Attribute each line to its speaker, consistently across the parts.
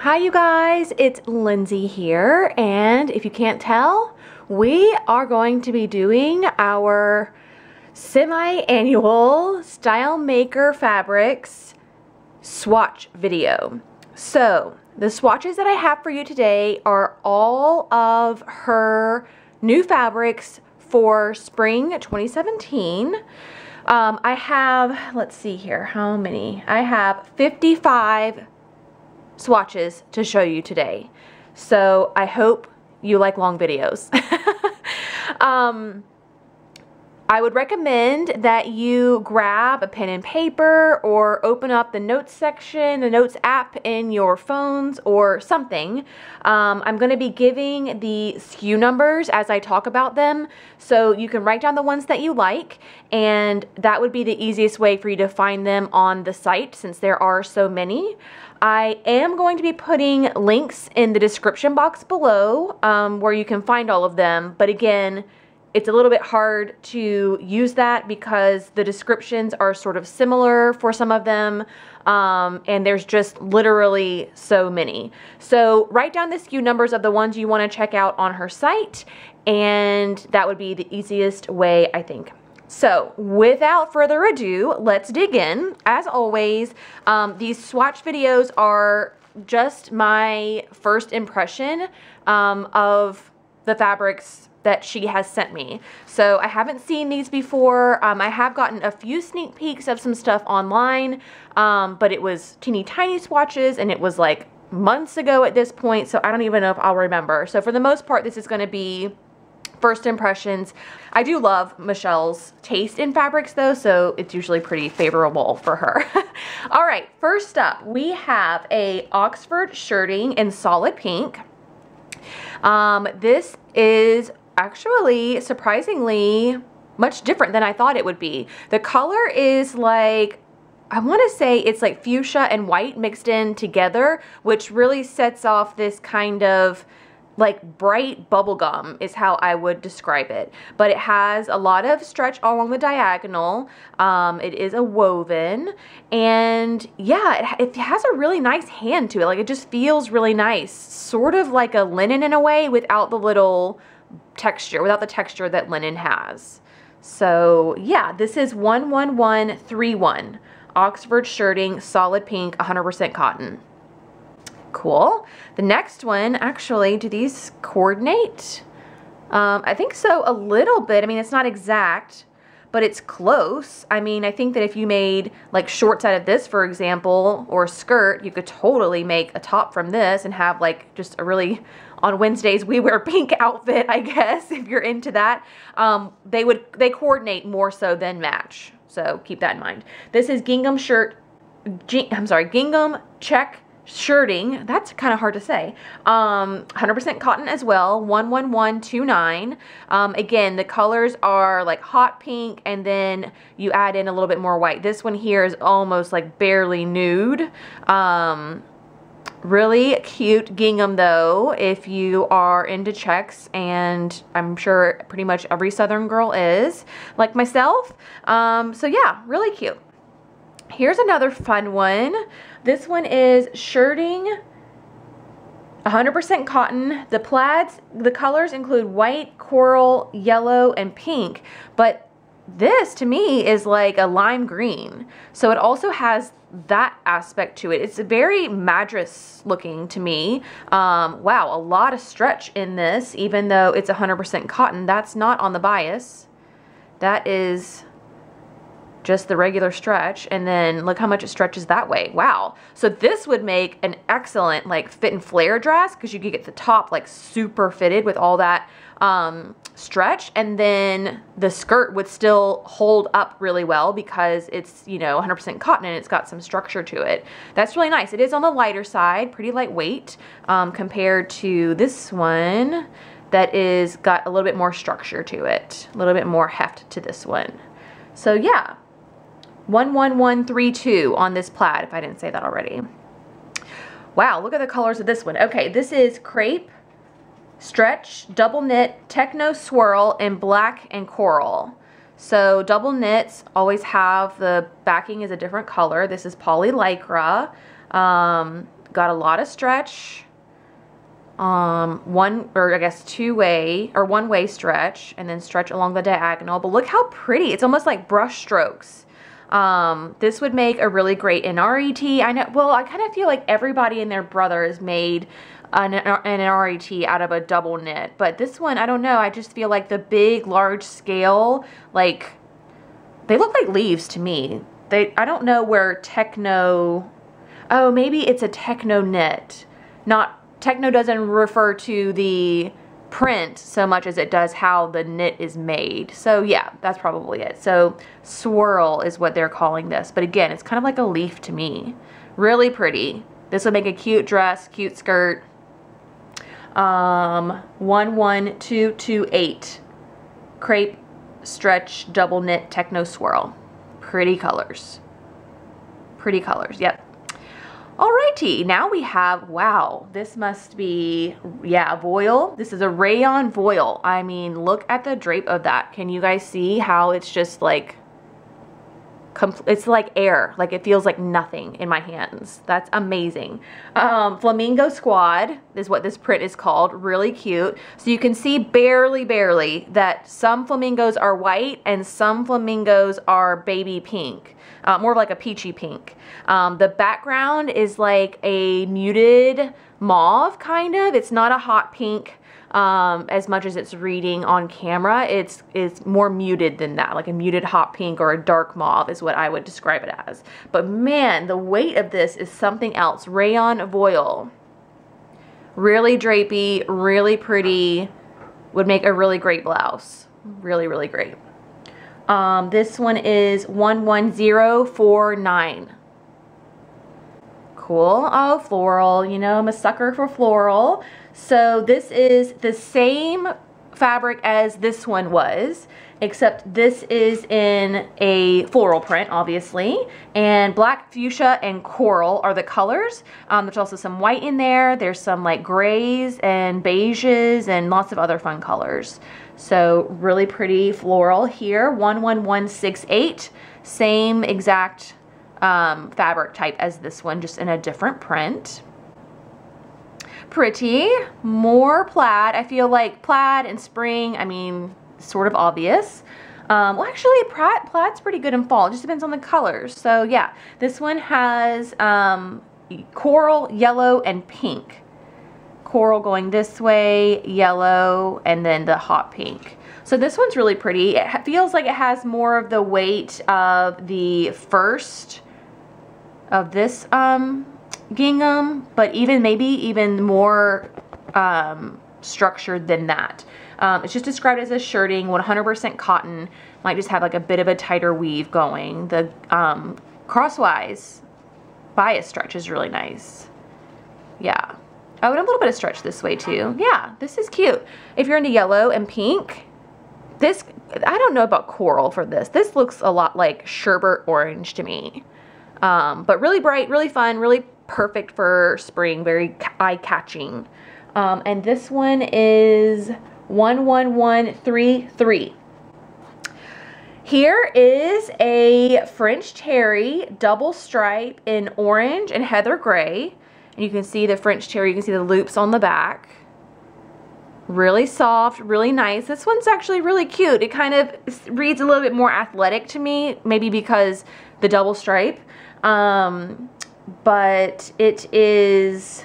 Speaker 1: Hi you guys, it's Lindsay here, and if you can't tell, we are going to be doing our semi-annual Style Maker Fabrics swatch video. So the swatches that I have for you today are all of her new fabrics for spring 2017. I have, let's see here, how many? I have 55 swatches to show you today. So I hope you like long videos. I would recommend that you grab a pen and paper or open up the notes section, the notes app in your phones or something. I'm going to be giving the SKU numbers as I talk about them, so you can write down the ones that you like, and that would be the easiest way for you to find them on the site since there are so many. I am going to be putting links in the description box below where you can find all of them, but again, it's a little bit hard to use that because the descriptions are sort of similar for some of them, and there's just literally so many. So write down the SKU numbers of the ones you want to check out on her site, and that would be the easiest way, I think. So without further ado, let's dig in. As always, these swatch videos are just my first impression of the fabrics that she has sent me. So I haven't seen these before. I have gotten a few sneak peeks of some stuff online, but it was teeny tiny swatches and it was like months ago at this point, so I don't even know if I'll remember. So for the most part, this is going to be first impressions. I do love Michelle's taste in fabrics though, so it's usually pretty favorable for her. All right, first up, we have a Oxford shirting in solid pink. This is actually surprisingly much different than I thought it would be. The color is like, I want to say it's like fuchsia and white mixed in together, which really sets off this kind of like bright bubblegum is how I would describe it. But it has a lot of stretch along the diagonal. It is a woven, and yeah, it has a really nice hand to it. Like, it just feels really nice, sort of like a linen in a way, without the little texture, without the texture that linen has. So yeah, this is 11131 Oxford shirting, solid pink, 100% cotton. Cool. The next one, actually, do these coordinate? I think so, a little bit. I mean, it's not exact, but it's close. I mean, I think that if you made like shorts out of this, for example, or a skirt, you could totally make a top from this and have like just a really, on Wednesdays we wear pink outfit, I guess, if you're into that. They coordinate more so than match. So keep that in mind. This is gingham gingham check shirting. That's kind of hard to say. 100% cotton as well, 11129. Again, the colors are like hot pink, and then you add in a little bit more white. This one here is almost like barely nude. Really cute gingham though, if you are into checks, and I'm sure pretty much every Southern girl is, like myself. So yeah, really cute. Here's another fun one. This one is shirting, 100% cotton. The plaids, the colors include white, coral, yellow, and pink, but this to me is like a lime green. So it also has that aspect to it. It's very Madras looking to me. Wow, a lot of stretch in this, even though it's 100% cotton. That's not on the bias. That is just the regular stretch, and then look how much it stretches that way. Wow. So this would make an excellent like fit and flare dress, because you could get the top like super fitted with all that stretch, and then the skirt would still hold up really well because it's, you know, 100% cotton and it's got some structure to it. That's really nice. It is on the lighter side, pretty lightweight, compared to this one that is got a little bit more structure to it, a little bit more heft to this one. So yeah, 11132 on this plaid, if I didn't say that already. Wow, look at the colors of this one. Okay, this is crepe, stretch, double knit, techno swirl, and black and coral. So double knits always have the backing is a different color. This is poly lycra. got a lot of stretch. Two-way or one-way stretch, and then stretch along the diagonal. But look how pretty. It's almost like brush strokes. This would make a really great NRET. I know, well, I kind of feel like everybody and their brother has made an NRET out of a double knit, but this one, I don't know, I just feel like the big, large scale, like, they look like leaves to me. I don't know where Techno, oh, maybe it's a Techno knit. Techno doesn't refer to the print so much as it does how the knit is made. So yeah, that's probably it. So swirl is what they're calling this. But again, it's kind of like a leaf to me. Really pretty. This would make a cute dress, cute skirt. 11228 crepe stretch double knit Techno swirl. Pretty colors. Pretty colors, yep. Alrighty, now we have, wow, this must be, yeah, voile. This is a rayon voile. I mean, look at the drape of that. Can you guys see how it's just like, it's like air. Like it feels like nothing in my hands. That's amazing. Flamingo Squad is what this print is called. Really cute. So you can see barely that some flamingos are white and some flamingos are baby pink. More of like a peachy pink. The background is like a muted mauve kind of. It's not a hot pink as much as it's reading on camera. It's more muted than that, like a muted hot pink or a dark mauve is what I would describe it as. But man, the weight of this is something else. Rayon voile. Really drapey, really pretty. Would make a really great blouse. Really, really great. This one is 11049. Cool. Oh, floral. You know, I'm a sucker for floral. So this is the same fabric as this one was, except this is in a floral print, obviously. And black, fuchsia, and coral are the colors. There's also some white in there. There's some like grays and beiges and lots of other fun colors. So really pretty floral here. 11168. Same exact fabric type as this one, just in a different print. Pretty. More plaid. I feel like plaid and spring, I mean, sort of obvious. Well, actually, plaid's pretty good in fall. It just depends on the colors. So yeah, this one has coral, yellow, and pink. Coral going this way, yellow, and then the hot pink. So this one's really pretty. It feels like it has more of the weight of the first of this gingham, but maybe even more structured than that. It's just described as a shirting, 100% cotton. Might just have like a bit of a tighter weave going. The crosswise bias stretch is really nice. Yeah. Oh, and a little bit of stretch this way too. Yeah, this is cute. If you're into yellow and pink, this, I don't know about coral for this. This looks a lot like sherbet orange to me. But really bright, really fun, really perfect for spring, very eye-catching. And this one is 11133. Here is a French terry double stripe in orange and heather gray. And you can see the French terry, you can see the loops on the back. Really soft, really nice. This one's actually really cute. It kind of reads a little bit more athletic to me, maybe because the double stripe. But it is,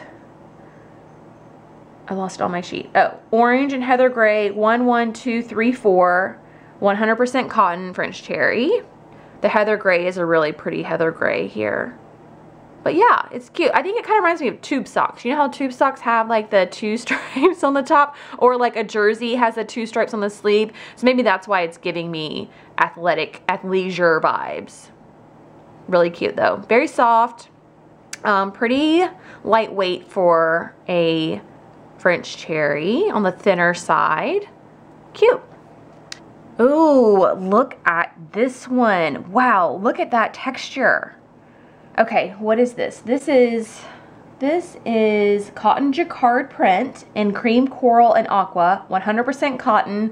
Speaker 1: I lost all my sheet. Oh, orange and heather gray, 11234, 100% cotton French terry. The heather gray is a really pretty heather gray here. But yeah, it's cute. I think it kind of reminds me of tube socks. You know how tube socks have like the 2 stripes on the top, or like a jersey has the 2 stripes on the sleeve. So maybe that's why it's giving me athleisure vibes. Really cute though. Very soft, pretty lightweight for a French terry on the thinner side. Cute. Ooh, look at this one. Wow, look at that texture. Okay, what is this? This is cotton jacquard print in cream, coral, and aqua, 100% cotton,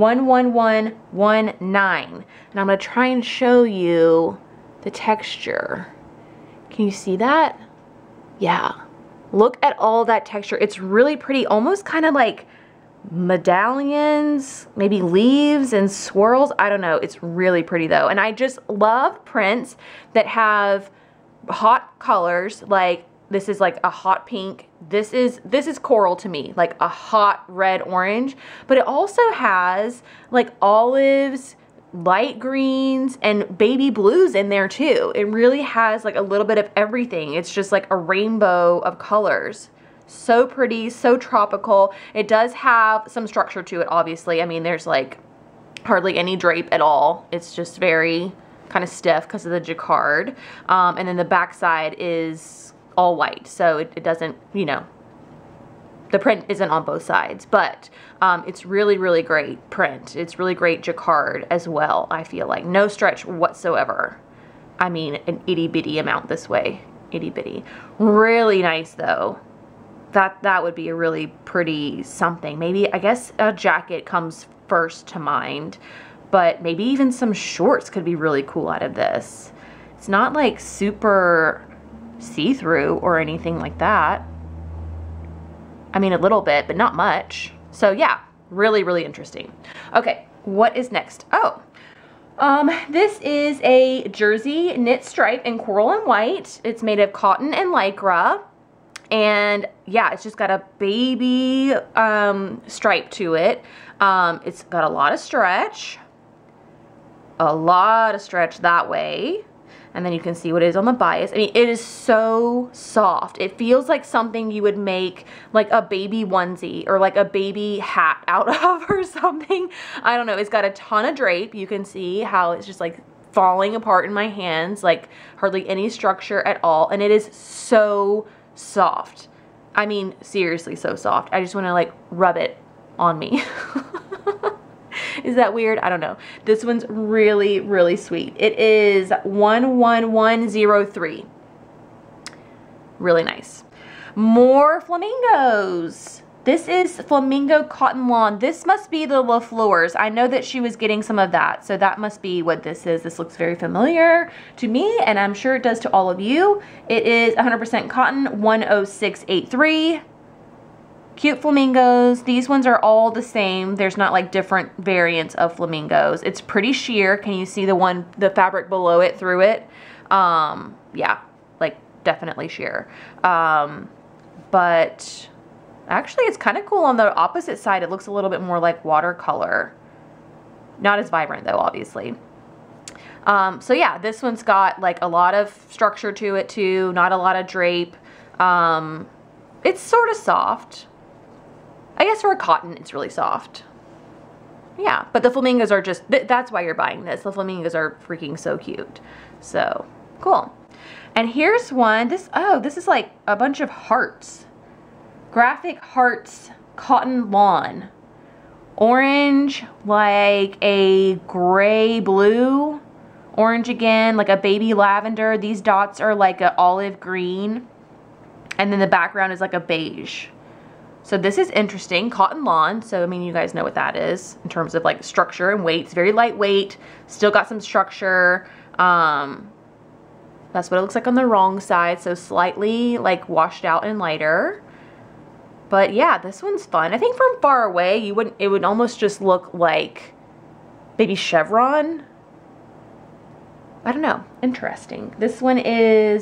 Speaker 1: 11119. And I'm gonna try and show you the texture. Can you see that? Yeah, Look at all that texture. It's really pretty, almost kind of like medallions, maybe leaves and swirls. I don't know. It's really pretty though. And I just love prints that have hot colors. Like this is like a hot pink. This is coral to me, like a hot red orange, but it also has like olives, light greens, and baby blues in there too. It really has like a little bit of everything. It's just like a rainbow of colors. So pretty, so tropical. It does have some structure to it, obviously. I mean, there's like hardly any drape at all. It's just very kind of stiff because of the jacquard. And then the back side is all white, so it doesn't, you know, the print isn't on both sides, but it's really, really great print. It's really great jacquard as well, I feel like. No stretch whatsoever. I mean, an itty bitty amount this way. Itty bitty. Really nice though. That would be a really pretty something. Maybe, I guess a jacket comes first to mind, but maybe even some shorts could be really cool out of this. It's not like super see-through or anything like that. I mean, a little bit, but not much. So yeah, really, really interesting. Okay, what is next? Oh, this is a jersey knit stripe in coral and white. It's made of cotton and lycra. And yeah, it's just got a baby stripe to it. It's got a lot of stretch that way. And then you can see what it is on the bias. I mean, it is so soft. It feels like something you would make like a baby onesie or like a baby hat out of or something. I don't know. It's got a ton of drape. You can see how it's just like falling apart in my hands, like hardly any structure at all. And it is so soft. I mean, seriously, so soft. I just want to like rub it on me. Is that weird? I don't know. This one's really, really sweet. It is 11103. Really nice. More flamingos. This is flamingo cotton lawn. This must be the La Fleurs. I know that she was getting some of that, so that must be what this is. This looks very familiar to me, and I'm sure it does to all of you. It is 100% cotton, 10683. Cute flamingos. These ones are all the same. There's not like different variants of flamingos. It's pretty sheer. Can you see the fabric below it through it? Yeah, like definitely sheer. But actually it's kind of cool on the opposite side. It looks a little bit more like watercolor. Not as vibrant though, obviously. So yeah, this one's got like a lot of structure to it too. Not a lot of drape. It's sort of soft. I guess for a cotton, it's really soft. Yeah, but the flamingos are just, that's why you're buying this. The flamingos are freaking so cute. So, cool. And here's one, this is like a bunch of hearts. Graphic hearts, cotton lawn. Orange, like a gray blue. Orange again, like a baby lavender. These dots are like an olive green. And then the background is like a beige. So this is interesting, cotton lawn. So, I mean, you guys know what that is in terms of like structure and weight. It's very lightweight, still got some structure. That's what it looks like on the wrong side. So slightly like washed out and lighter. But yeah, this one's fun. I think from far away, it would almost just look like maybe chevron. I don't know, interesting. This one is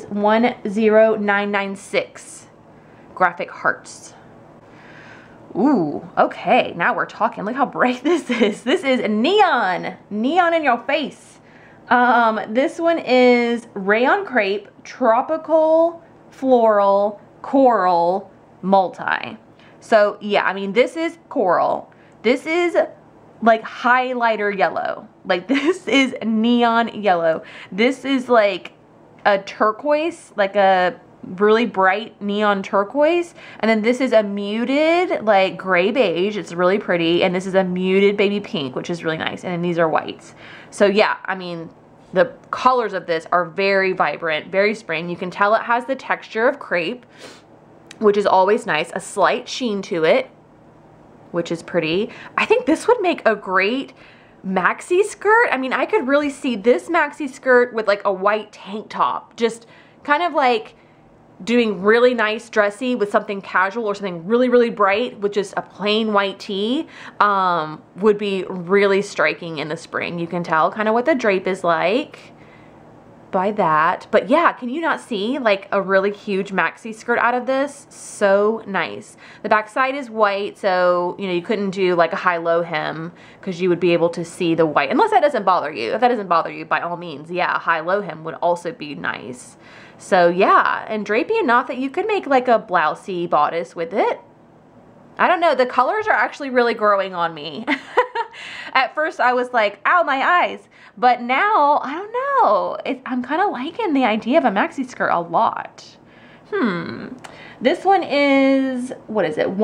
Speaker 1: 10996, graphic hearts. Ooh, okay, now we're talking. Look how bright this is. This is neon in your face. This one is rayon crepe, tropical, floral, coral, multi. So yeah, I mean, this is coral. This is like highlighter yellow. Like this is neon yellow. This is like a turquoise, like a really bright neon turquoise, and then this is a muted like gray beige. It's really pretty, and this is a muted baby pink, which is really nice, and then these are whites. So yeah, I mean, the colors of this are very vibrant, very spring. You can tell it has the texture of crepe, which is always nice. A slight sheen to it, which is pretty. I think this would make a great maxi skirt. I mean, I could really see this maxi skirt with like a white tank top, just kind of like doing really nice dressy with something casual or something really, really bright with just a plain white tee would be really striking in the spring. You can tell kind of what the drape is like by that. But yeah, can you not see like a really huge maxi skirt out of this? So nice. The back side is white, so you know you couldn't do like a high-low hem because you would be able to see the white, unless that doesn't bother you. If that doesn't bother you, by all means, yeah, a high-low hem would also be nice. So yeah, and drapey enough that you could make like a blousey bodice with it. I don't know, the colors are actually really growing on me. At first I was like, ow, my eyes. But now, I don't know. I'm kind of liking the idea of a maxi skirt a lot. This one is, what is it?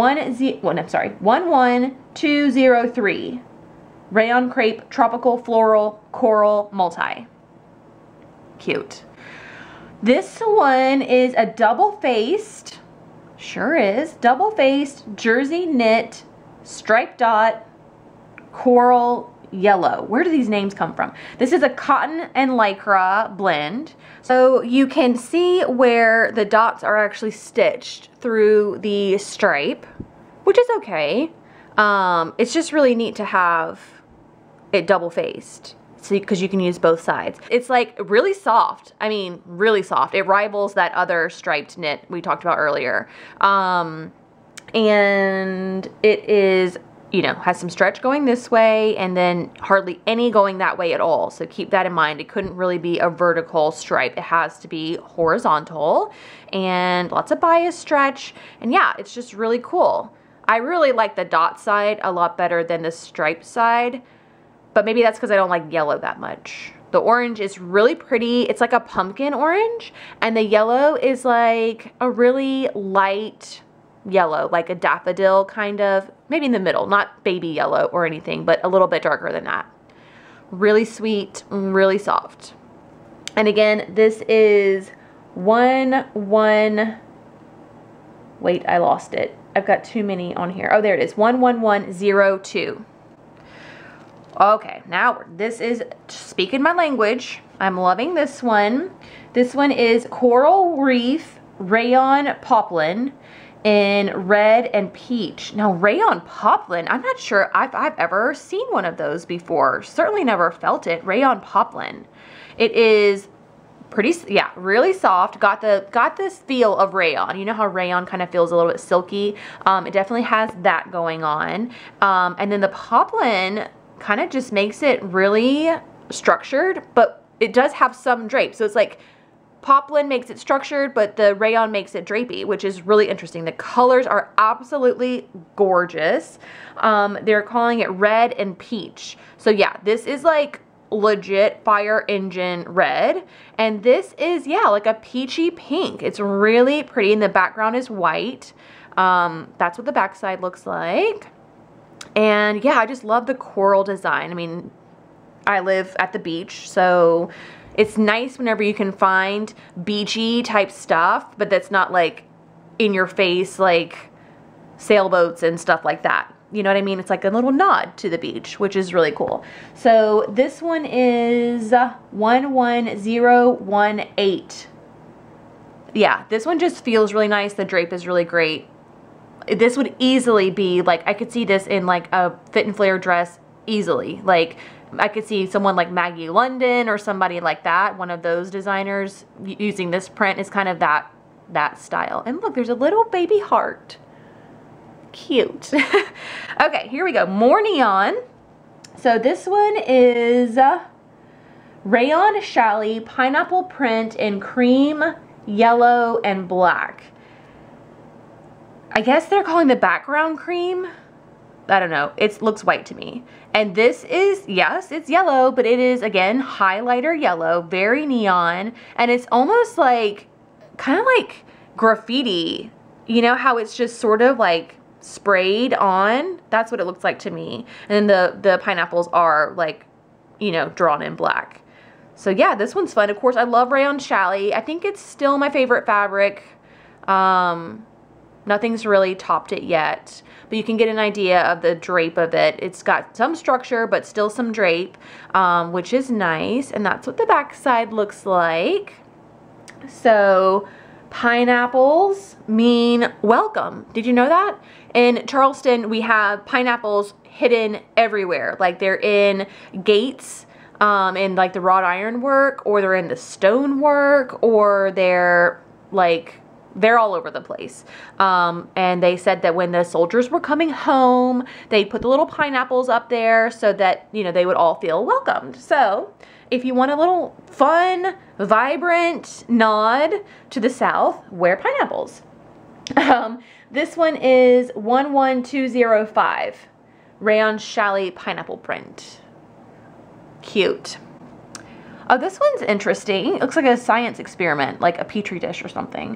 Speaker 1: 11203. Rayon crepe, tropical, floral, coral, multi. Cute. This one is a double-faced, sure is, double-faced jersey knit, striped dot, coral yellow. Where do these names come from? This is a cotton and lycra blend. So you can see where the dots are actually stitched through the stripe, which is okay. It's just really neat to have it double-faced. So, because you can use both sides. It's like really soft. I mean, really soft. It rivals that other striped knit we talked about earlier. And it is, you know, has some stretch going this way and then hardly any going that way at all. So keep that in mind. It couldn't really be a vertical stripe. It has to be horizontal and lots of bias stretch. And yeah, it's just really cool. I really like the dot side a lot better than the stripe side. But maybe that's because I don't like yellow that much. The orange is really pretty. It's like a pumpkin orange. And the yellow is like a really light yellow, like a daffodil kind of. Maybe in the middle, not baby yellow or anything, but a little bit darker than that. Really sweet, really soft. And again, this is wait, I lost it. I've got too many on here. Oh, there it is, 11102. Okay, now this is speaking my language. I'm loving this one. This one is Coral Reef Rayon Poplin in red and peach. Now, rayon poplin, I'm not sure I've ever seen one of those before. Certainly never felt it. Rayon poplin. It is pretty, yeah, really soft. Got this feel of rayon. You know how rayon kind of feels a little bit silky? It definitely has that going on. And then the poplin kind of just makes it really structured, but it does have some drape. So it's like poplin makes it structured, but the rayon makes it drapey, which is really interesting. The colors are absolutely gorgeous. They're calling it red and peach. So yeah, this is like legit fire engine red. And this is, yeah, like a peachy pink. It's really pretty, and the background is white. That's what the backside looks like. And yeah, I just love the coral design. I mean, I live at the beach, so it's nice whenever you can find beachy type stuff, but that's not like in your face, like sailboats and stuff like that. You know what I mean? It's like a little nod to the beach, which is really cool. So this one is 11018. Yeah, this one just feels really nice. The drape is really great. This would easily be like, I could see this in like a fit and flare dress easily. Like I could see someone like Maggie London or somebody like that, one of those designers using this print is kind of that style. And look, there's a little baby heart. Cute. Okay, here we go. More neon. So this one is Rayon Challis pineapple print in cream, yellow, and black. I guess they're calling the background cream. I don't know. It looks white to me. And this is, yes, it's yellow, but it is, again, highlighter yellow, very neon. And it's almost like, kind of like graffiti. You know how it's just sort of like sprayed on? That's what it looks like to me. And then the pineapples are like, you know, drawn in black. So yeah, this one's fun. Of course, I love Rayon Challis. I think it's still my favorite fabric. Nothing's really topped it yet, but you can get an idea of the drape of it. It's got some structure, but still some drape, which is nice. And that's what the back side looks like. So Pineapples mean welcome. Did you know that? In Charleston, we have pineapples hidden everywhere. Like they're in gates, in like the wrought iron work, or they're in the stone work, or they're all over the place. And they said that when the soldiers were coming home, they put the little pineapples up there so that, you know, they would all feel welcomed. So if you want a little fun, vibrant nod to the South, wear pineapples. This one is 11205, Rayon Chalet pineapple print. Cute. Oh, this one's interesting. It looks like a science experiment, like a petri dish or something.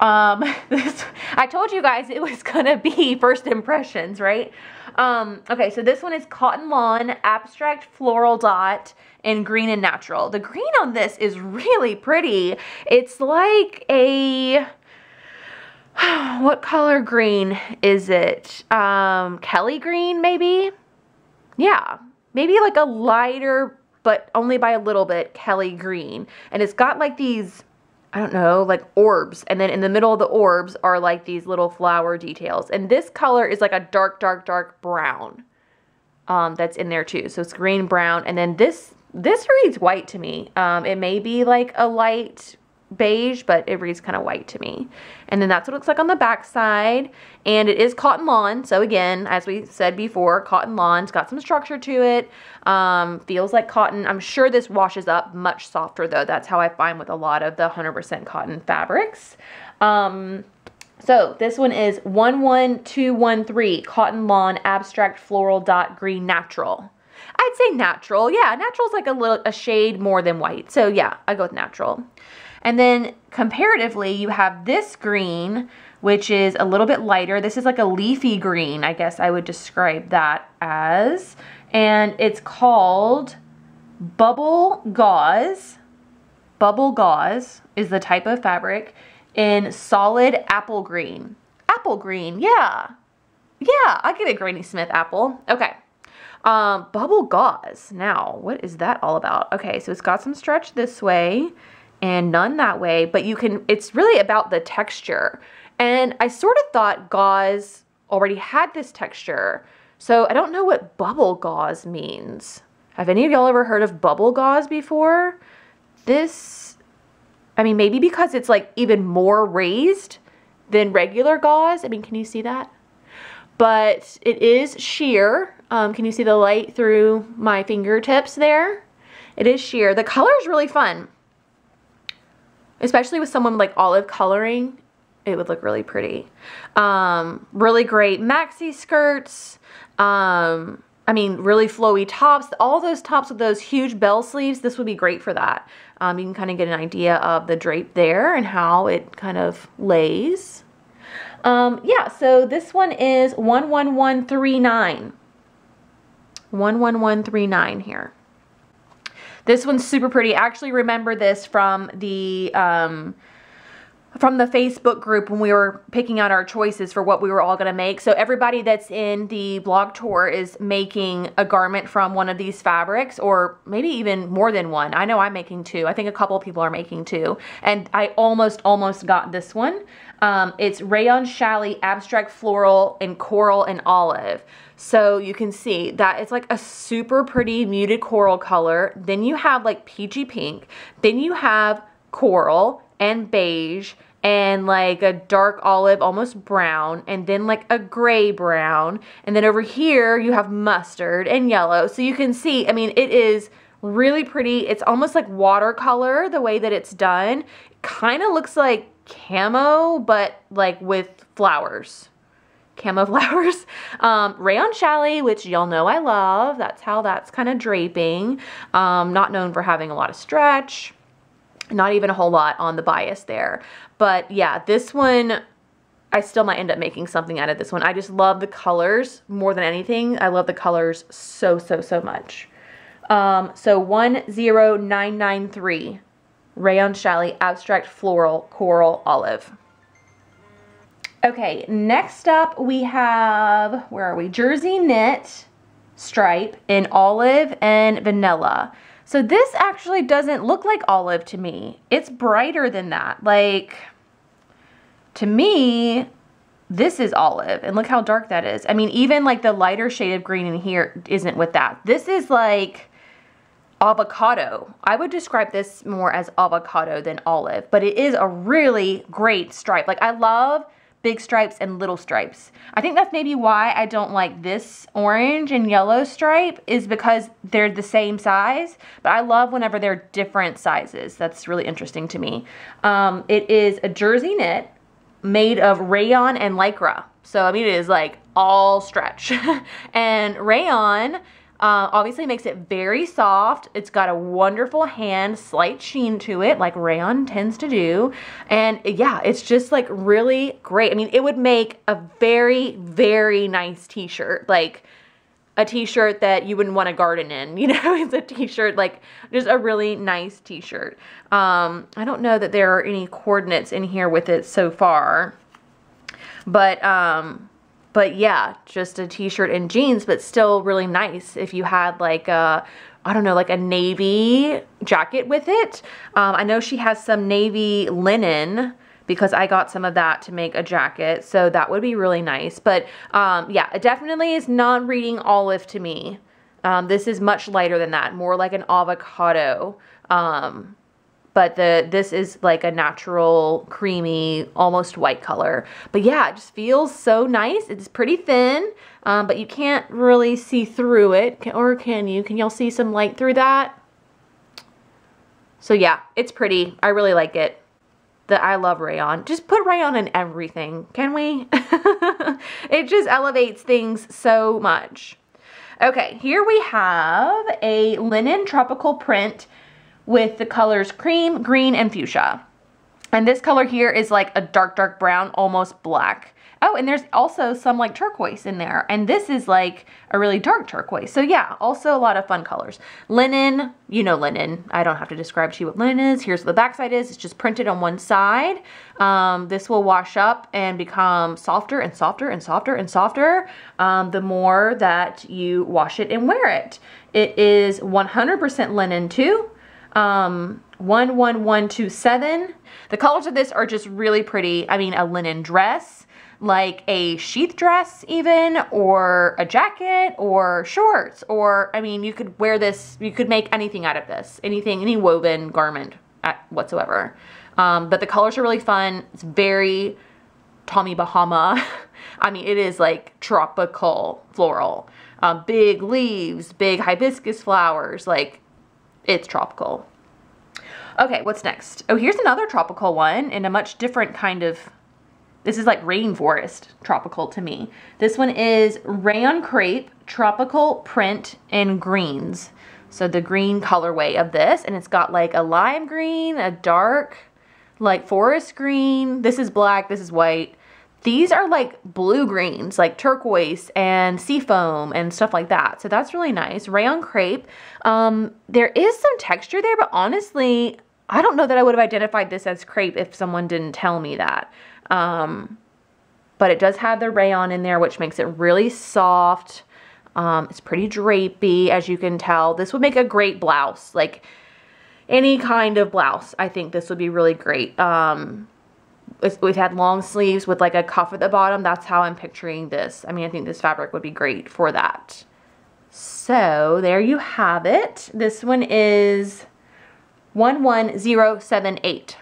Speaker 1: I told you guys it was gonna be first impressions, right? Okay, so this one is Cotton Lawn Abstract Floral Dot in green and natural. The green on this is really pretty. It's like a, what color green is it? Kelly green, maybe? Yeah, maybe like a lighter, but only by a little bit, Kelly green. And it's got like these, I don't know, like orbs. And then in the middle of the orbs are like these little flower details. And this color is like a dark, dark, dark brown that's in there too. So it's green, brown. And then this reads white to me. It may be like a light beige, but it reads kind of white to me. And then that's what it looks like on the back side. And it is cotton lawn. So again, as we said before, cotton lawn's got some structure to it. Feels like cotton. I'm sure this washes up much softer though. That's how I find with a lot of the 100% cotton fabrics. So this one is 11213 Cotton Lawn Abstract Floral Dot Green Natural. I'd say natural. Yeah, natural's like a shade more than white. So yeah, I go with natural. And then comparatively, you have this green, which is a little bit lighter. This is like a leafy green, I guess I would describe that as. And it's called Bubble Gauze. Bubble Gauze is the type of fabric in solid apple green. Apple green, yeah. Yeah, I give it Granny Smith apple. Okay. Bubble Gauze. Now, what is that all about? Okay, so it's got some stretch this way and none that way, but it's really about the texture. And I sort of thought gauze already had this texture, so I don't know what bubble gauze means. Have any of y'all ever heard of bubble gauze before? This, I mean, maybe because it's like even more raised than regular gauze. I mean, can you see that? But it is sheer. Can you see the light through my fingertips there? It is sheer. The color is really fun. Especially with someone like olive coloring, it would look really pretty. Really great maxi skirts. I mean, really flowy tops. All those tops with those huge bell sleeves, this would be great for that. You can kind of get an idea of the drape there and how it kind of lays. Yeah, so this one is 11139. 11139 here. This one's super pretty. I actually remember this from the Facebook group when we were picking out our choices for what we were all going to make. So everybody that's in the blog tour is making a garment from one of these fabrics, or maybe even more than one. I know I'm making two. I think a couple of people are making two. And I almost got this one. It's Rayon Chalet Abstract Floral in Coral and Olive. So you can see that it's like a super pretty muted coral color. Then you have like peachy pink. Then you have coral and beige and like a dark olive, almost brown, and then like a gray brown. And then over here you have mustard and yellow. So you can see, I mean, it is really pretty. It's almost like watercolor the way that it's done. Kind of looks like camo, but like with flowers. Camo flowers. Rayon Chalet, which y'all know I love. That's how that's kind of draping. Not known for having a lot of stretch. Not even a whole lot on the bias there. But yeah, this one, I still might end up making something out of this one. I just love the colors more than anything. I love the colors so much. So 10993. Rayon Chalet Abstract Floral Coral Olive. Okay, next up we have, where are we? Jersey Knit Stripe in olive and vanilla. So this actually doesn't look like olive to me. It's brighter than that. Like, to me, this is olive, and look how dark that is. I mean, even like the lighter shade of green in here isn't with that. This is like avocado. I would describe this more as avocado than olive, but it is a really great stripe. Like, I love big stripes and little stripes. I think that's maybe why I don't like this orange and yellow stripe, is because they're the same size, but I love whenever they're different sizes. That's really interesting to me. It is a jersey knit made of rayon and lycra. So, I mean, it is like all stretch. And rayon obviously makes it very soft. It's got a wonderful hand, slight sheen to it, like rayon tends to do. And yeah, it's just like really great. I mean, it would make a very, very nice t-shirt. Like a t-shirt that you wouldn't want to garden in, you know? It's a t-shirt, like just a really nice t-shirt. I don't know that there are any coordinates in here with it so far, but yeah, just a t-shirt and jeans, but still really nice if you had like a, I don't know, like a navy jacket with it. I know she has some navy linen because I got some of that to make a jacket, so that would be really nice. But yeah, it definitely is not reading olive to me. This is much lighter than that, more like an avocado. But this is like a natural, creamy, almost white color. But yeah, it just feels so nice. It's pretty thin, but you can't really see through it. Or can you? Can y'all see some light through that? So yeah, it's pretty. I really like it. I love rayon. Just put rayon in everything, can we? It just elevates things so much. Okay, here we have a linen tropical print with the colors cream, green, and fuchsia. And this color here is like a dark, dark brown, almost black. Oh, and there's also some like turquoise in there. And this is like a really dark turquoise. So yeah, also a lot of fun colors. Linen, you know linen. I don't have to describe to you what linen is. Here's what the back side is. It's just printed on one side. This will wash up and become softer and softer and softer and softer the more that you wash it and wear it. It is 100% linen too. 11127. The colors of this are just really pretty. I mean, a linen dress, like a sheath dress even, or a jacket, or shorts, or, I mean, you could wear this, you could make anything out of this, anything, any woven garment whatsoever. But the colors are really fun. It's very Tommy Bahama. I mean, it is like tropical floral. Big leaves, big hibiscus flowers, like it's tropical. Okay, what's next? Oh, here's another tropical one in a much different kind of, this is like rainforest tropical to me. This one is rayon crepe, tropical print in greens. So the green colorway of this, and it's got like a lime green, a dark, like forest green. This is black, this is white. These are like blue greens, like turquoise and seafoam and stuff like that. So that's really nice. Rayon crepe. There is some texture there, but honestly, I don't know that I would have identified this as crepe if someone didn't tell me that. But it does have the rayon in there, which makes it really soft. It's pretty drapey, as you can tell. This would make a great blouse, like any kind of blouse. I think this would be really great. We've had long sleeves with like a cuff at the bottom. That's how I'm picturing this. I mean, I think this fabric would be great for that. So there you have it. This one is 11078.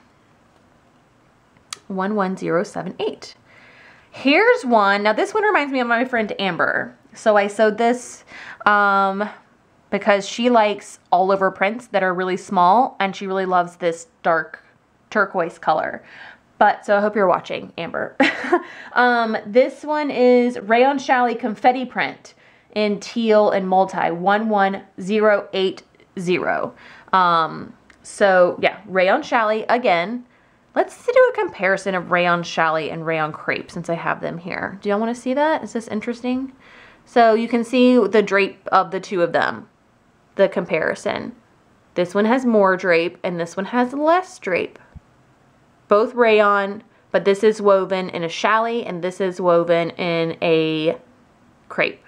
Speaker 1: 11078. Here's one. Now this one reminds me of my friend Amber. So I sewed this because she likes all over prints that are really small, and she really loves this dark turquoise color. But, so I hope you're watching, Amber. This one is Rayon Challis Confetti Print in teal and multi, 11080. So yeah, Rayon Challis again. Let's do a comparison of Rayon Challis and Rayon Crepe since I have them here. Do y'all want to see that? Is this interesting? So you can see the drape of the two of them, the comparison. This one has more drape and this one has less drape. Both rayon, but this is woven in a challis and this is woven in a crepe.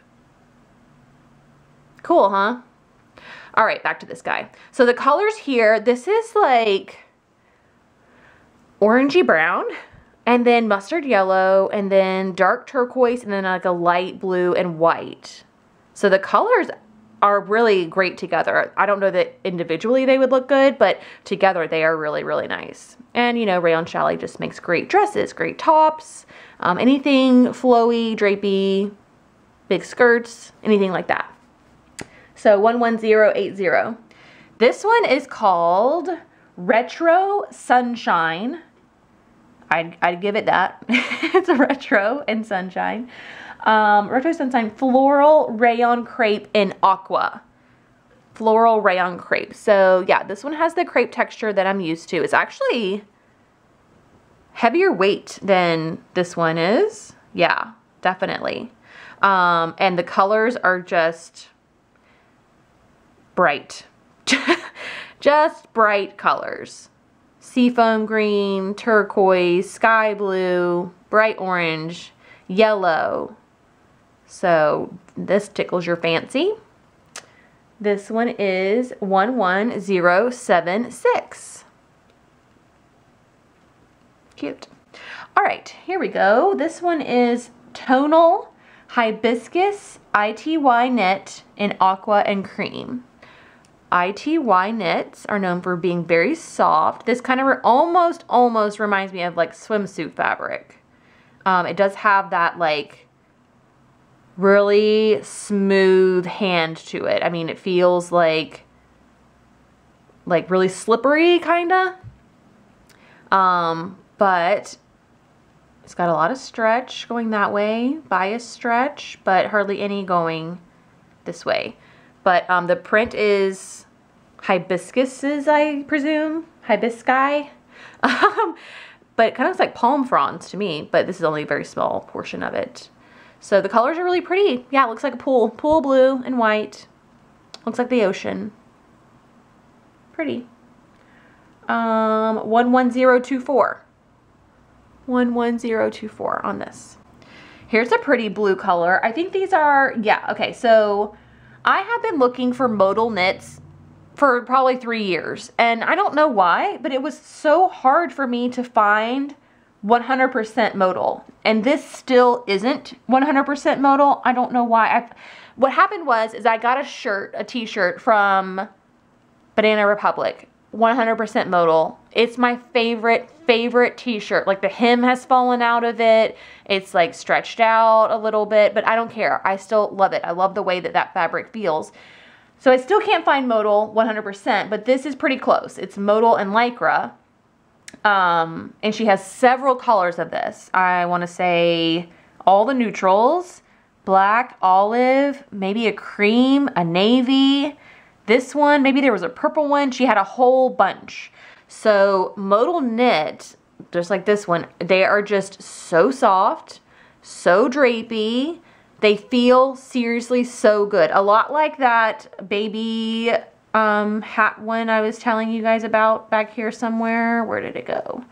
Speaker 1: Cool, huh? All right, back to this guy. So the colors here, this is like orangey brown. and then mustard yellow, and then dark turquoise, and then like a light blue and white. So the colors are really great together. I don't know that individually they would look good, but together they are really, really nice. And you know, Rayon Challis just makes great dresses, great tops, anything flowy, drapey, big skirts, anything like that. So 11080. This one is called Retro Sunshine. I'd give it that. It's a retro and sunshine. Retro Sunshine Floral Rayon Crepe in Aqua. Floral Rayon Crepe. So yeah, this one has the crepe texture that I'm used to. It's actually heavier weight than this one is. Yeah, definitely. And the colors are just bright. Just bright colors. Seafoam green, turquoise, sky blue, bright orange, yellow. So this tickles your fancy. This one is 11076. Cute. All right, here we go. This one is Tonal Hibiscus ITY Knit in Aqua and Cream. ITY knits are known for being very soft. This kind of almost reminds me of like swimsuit fabric. It does have that like really smooth hand to it. I mean, it feels like really slippery kinda. But it's got a lot of stretch going that way, bias stretch, but hardly any going this way. But the print is hibiscuses, I presume. Hibisci. But it kind of looks like palm fronds to me, but this is only a very small portion of it. So the colors are really pretty. Yeah, it looks like a pool. Pool blue and white. Looks like the ocean. Pretty. 11024. 11024 on this. Here's a pretty blue color. I think these are, yeah, okay, so I have been looking for modal knits for probably 3 years, and I don't know why, but it was so hard for me to find 100% modal, and this still isn't 100% modal. I don't know why. What happened was I got a t-shirt from Banana Republic, 100% modal. It's my favorite t-shirt. Like the hem has fallen out of it. It's like stretched out a little bit, but I don't care. I still love it. I love the way that fabric feels. So I still can't find modal 100%, but this is pretty close. It's modal and lycra. And she has several colors of this. I want to say all the neutrals, black, olive, maybe a cream, a navy. This one, maybe there was a purple one. She had a whole bunch. So modal knit, just like this one, they are just so soft, so drapey. They feel seriously so good. A lot like that baby hat one I was telling you guys about back here somewhere. Where did it go?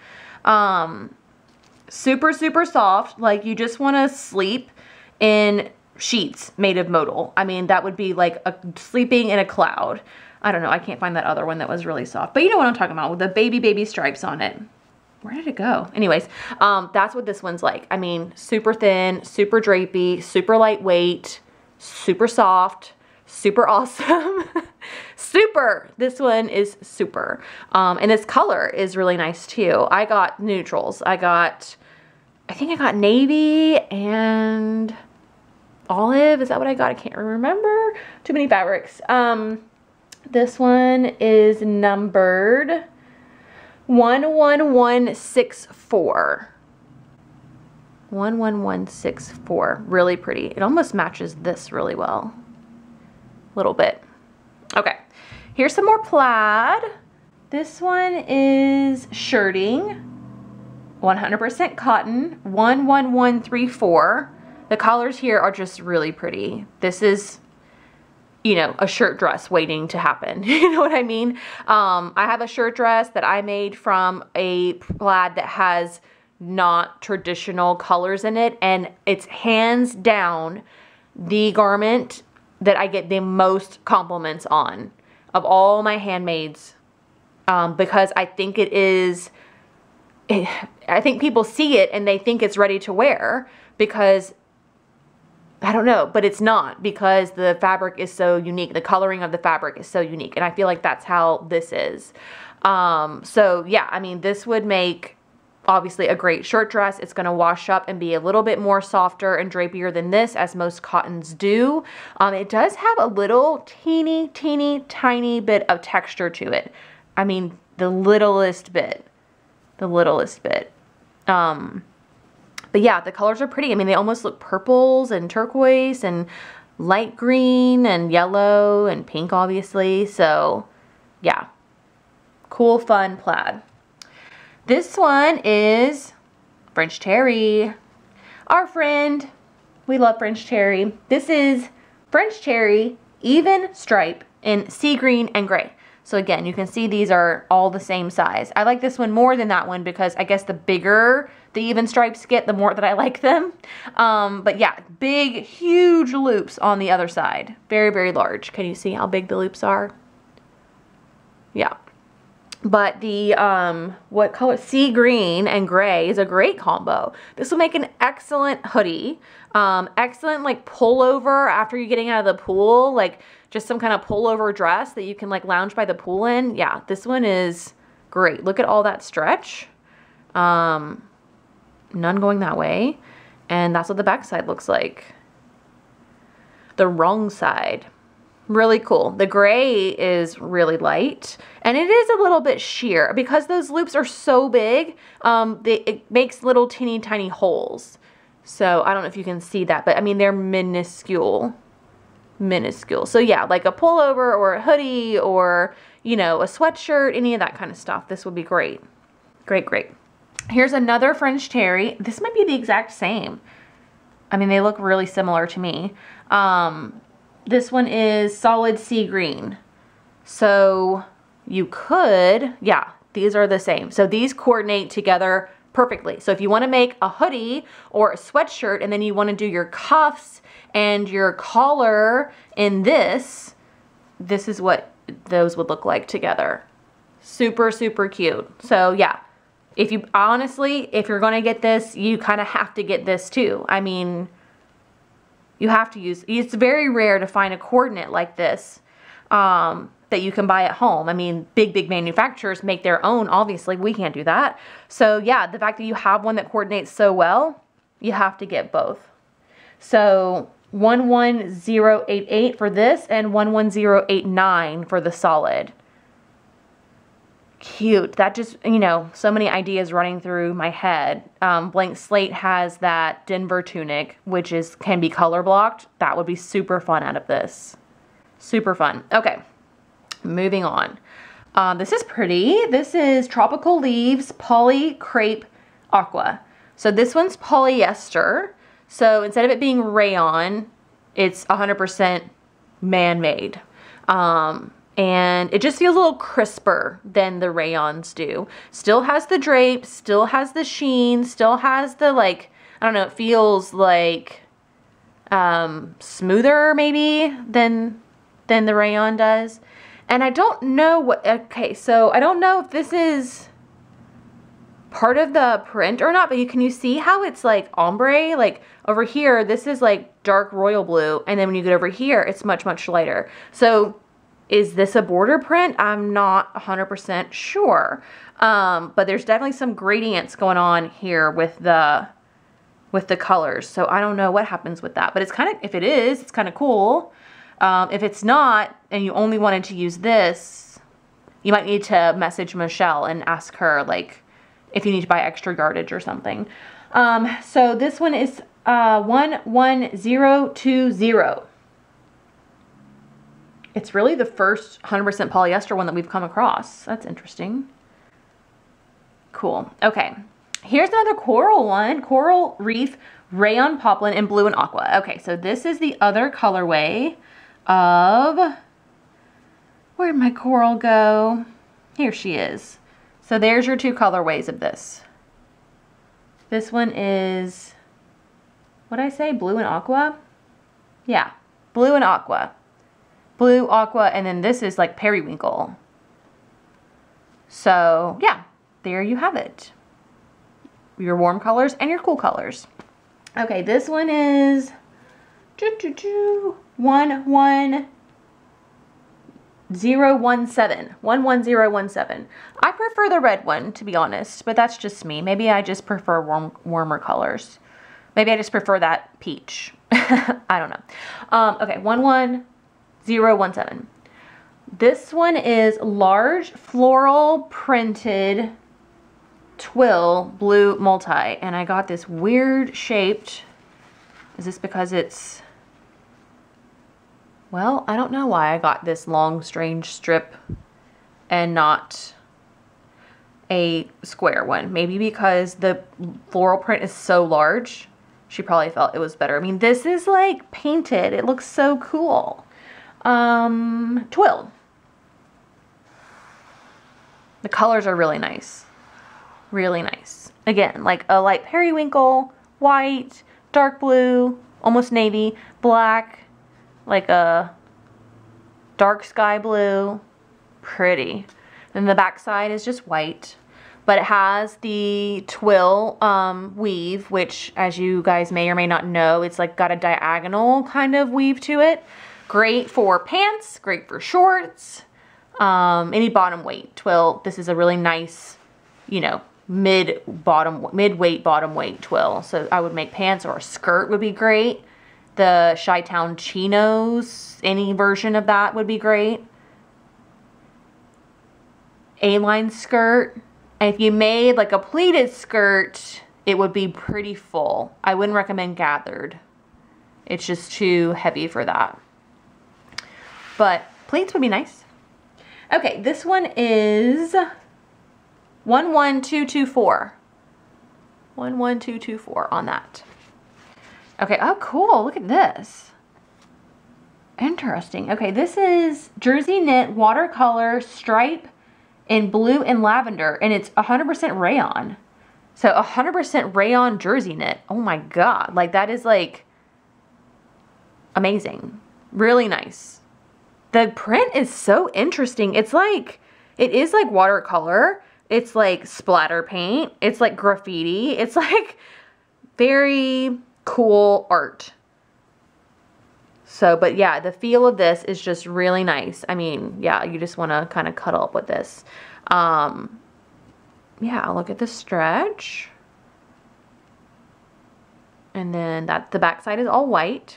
Speaker 1: Super, super soft. Like you just want to sleep in sheets made of modal. I mean, that would be like sleeping in a cloud. I don't know. I can't find that other one that was really soft. But you know what I'm talking about with the baby stripes on it. Where did it go? Anyways, that's what this one's like. I mean, super thin, super drapey, super lightweight, super soft, super awesome. Super. This one is super. And this color is really nice too. I got neutrals. I think I got navy and olive. Is that what I got? I can't remember. Too many fabrics. This one is numbered 11164. 11164. Really pretty. It almost matches this really well. A little bit. Okay. Here's some more plaid. This one is shirting. 100% cotton. 11134. The colors here are just really pretty. This is, you know, a shirt dress waiting to happen. You know what I mean? I have a shirt dress that I made from a plaid that has not traditional colors in it, and it's hands down the garment that I get the most compliments on of all my handmaids, because I think it is, I think people see it and they think it's ready to wear because, I don't know, but it's not, because the fabric is so unique. The coloring of the fabric is so unique. And I feel like that's how this is. So yeah, I mean, this would make obviously a great shirt dress. It's going to wash up and be a little bit more softer and drapier than this, as most cottons do. It does have a little teeny tiny bit of texture to it. I mean, the littlest bit. But yeah, the colors are pretty. I mean, they almost look purples and turquoise and light green and yellow and pink, obviously. So yeah, cool, fun plaid. This one is French Terry, our friend. We love French Terry. This is French Terry even stripe in sea green and gray. So again, you can see these are all the same size. I like this one more than that one because I guess the bigger the even stripes get, the more that I like them. But yeah, big, huge loops on the other side. Very large. Can you see how big the loops are? Yeah. But the, what color? Sea green and gray is a great combo. This will make an excellent hoodie. Excellent like pullover after you're getting out of the pool. Like just some kind of pullover dress that you can like lounge by the pool in. Yeah, this one is great. Look at all that stretch. None going that way. And that's what the back side looks like. The wrong side. Really cool. The gray is really light and it is a little bit sheer because those loops are so big. It makes little teeny tiny holes. So I don't know if you can see that, but I mean, they're minuscule. So yeah, like a pullover or a hoodie or, you know, a sweatshirt, any of that kind of stuff. This would be great. Great. Here's another French Terry. This might be the exact same. I mean, they look really similar to me. This one is solid sea green. So you could, yeah, these are the same. So these coordinate together perfectly. So if you want to make a hoodie or a sweatshirt and then you want to do your cuffs and your collar in this is what those would look like together. Super cute. So yeah, if you honestly, if you're going to get this, you kind of have to get this too. I mean, you have to use, it's very rare to find a coordinate like this that you can buy at home. I mean, big manufacturers make their own. Obviously, we can't do that. So yeah, the fact that you have one that coordinates so well, you have to get both. So 11088 for this and 11089 for the solid. Cute. That just, you know, so many ideas running through my head. Blank Slate has that Denver tunic, which can be color blocked. That would be super fun out of this. Super fun. Okay, moving on. This is pretty. This is Tropical Leaves Poly Crepe Aqua. So this one's polyester. So instead of it being rayon, it's 100% man-made. And it just feels a little crisper than the rayons do. Still has the drape, still has the sheen, still has the, like, I don't know, it feels like smoother maybe than the rayon does. And I don't know what, okay, so I don't know if this is part of the print or not, but can you see how it's like ombre? Like over here, this is like dark royal blue, and then when you get over here, it's much lighter. So is this a border print? I'm not 100% sure. But there's definitely some gradients going on here with the colors. So I don't know what happens with that, but it's kind of, if it is, it's kind of cool. If it's not, and you only wanted to use this, you might need to message Michelle and ask her, like, if you need to buy extra yardage or something. So this one is 11020. It's really the first 100% polyester one that we've come across. That's interesting. Cool. Okay. Here's another coral one. Coral Reef Rayon Poplin in blue and aqua. Okay, so this is the other colorway of... Where'd my coral go? Here she is. So there's your two colorways of this. This one is... What'd I say? Blue and aqua? Yeah. Blue and aqua. Blue, aqua, and then this is like periwinkle. So yeah, there you have it. your warm colors and your cool colors. Okay, this one is 11017. I prefer the red one, to be honest, but that's just me. Maybe I just prefer warmer colors. Maybe I just prefer that peach. I don't know. Okay, 11017. This one is large floral printed twill blue multi, and I got this weird shaped. Is this because it's, well, I don't know why I got this long strange strip and not a square one. Maybe because the floral print is so large, she probably felt it was better. I mean, this is like painted. It looks so cool. Twill. The colors are really nice. Really nice. Again, like a light periwinkle, white, dark blue, almost navy, black, like a dark sky blue. Pretty. Then the back side is just white. But it has the twill weave, which, as you guys may or may not know, it's like got a diagonal kind of weave to it. Great for pants, great for shorts, any bottom weight twill. This is a really nice, you know, mid-weight bottom weight twill. So I would make pants, or a skirt would be great. The Chi-Town chinos, any version of that would be great. A-line skirt. And if you made like a pleated skirt, it would be pretty full. I wouldn't recommend gathered. It's just too heavy for that. But pleats would be nice. Okay, this one is 11224. 11224 on that. Okay, oh cool, look at this. Interesting. Okay, this is jersey knit watercolor stripe in blue and lavender, and it's 100% rayon. So 100% rayon jersey knit. Oh my God, like that is like amazing. Really nice. The print is so interesting. It's like, it is like watercolor. It's like splatter paint. It's like graffiti. It's like very cool art. So, but yeah, the feel of this is just really nice. I mean, yeah, you just want to kind of cuddle up with this. Yeah, look at the stretch. And then the back side is all white.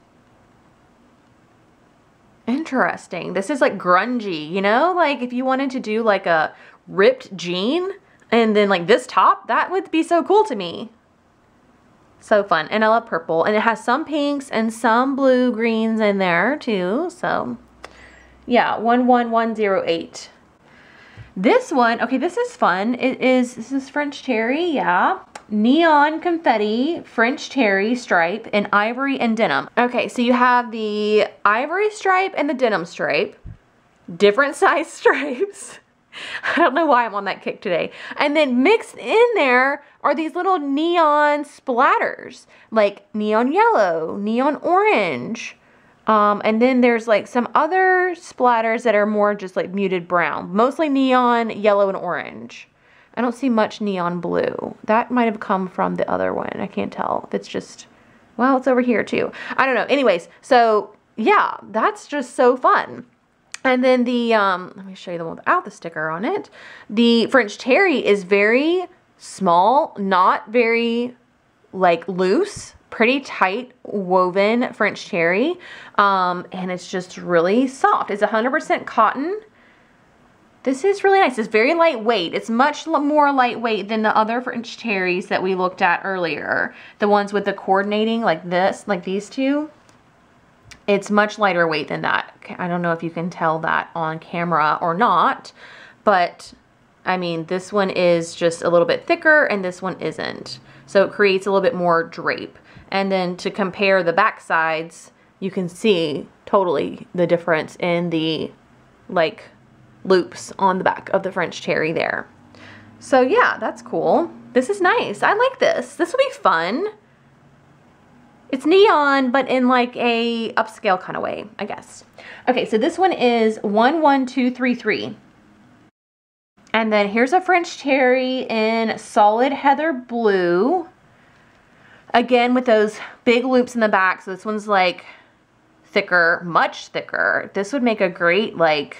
Speaker 1: Interesting. This is like grungy, you know? Like if you wanted to do like a ripped jean and then like this top, that would be so cool to me. So fun. And I love purple. And it has some pinks and some blue greens in there too. So yeah, 11108. This one, okay, this is fun. This is French terry, yeah. Neon confetti, French terry stripe in ivory and denim. Okay, so you have the ivory stripe and the denim stripe. Different size stripes. I don't know why I'm on that kick today. And then mixed in there are these little neon splatters, like neon yellow, neon orange. And then there's like some other splatters that are more just like muted brown, mostly neon yellow and orange. I don't see much neon blue. That might have come from the other one. I can't tell if it's just, well, it's over here too. I don't know. Anyways, so yeah, that's just so fun. And then the, let me show you the one without the sticker on it. The French terry is very small, not very like loose, pretty tight woven French terry. And it's just really soft. It's 100% cotton. This is really nice. It's very lightweight. It's much more lightweight than the other French terries that we looked at earlier. The ones with the coordinating like this, like these two. It's much lighter weight than that. I don't know if you can tell that on camera or not, but I mean, this one is just a little bit thicker and this one isn't. So it creates a little bit more drape. And then to compare the back sides, you can see totally the difference in the like loops on the back of the French terry there. So yeah, that's cool. This is nice. I like this. This will be fun. It's neon, but in like a upscale kind of way, I guess. Okay, so this one is 11233. And And then here's a French terry in solid heather blue. Again, with those big loops in the back. So this one's like thicker, much thicker. This would make a great like,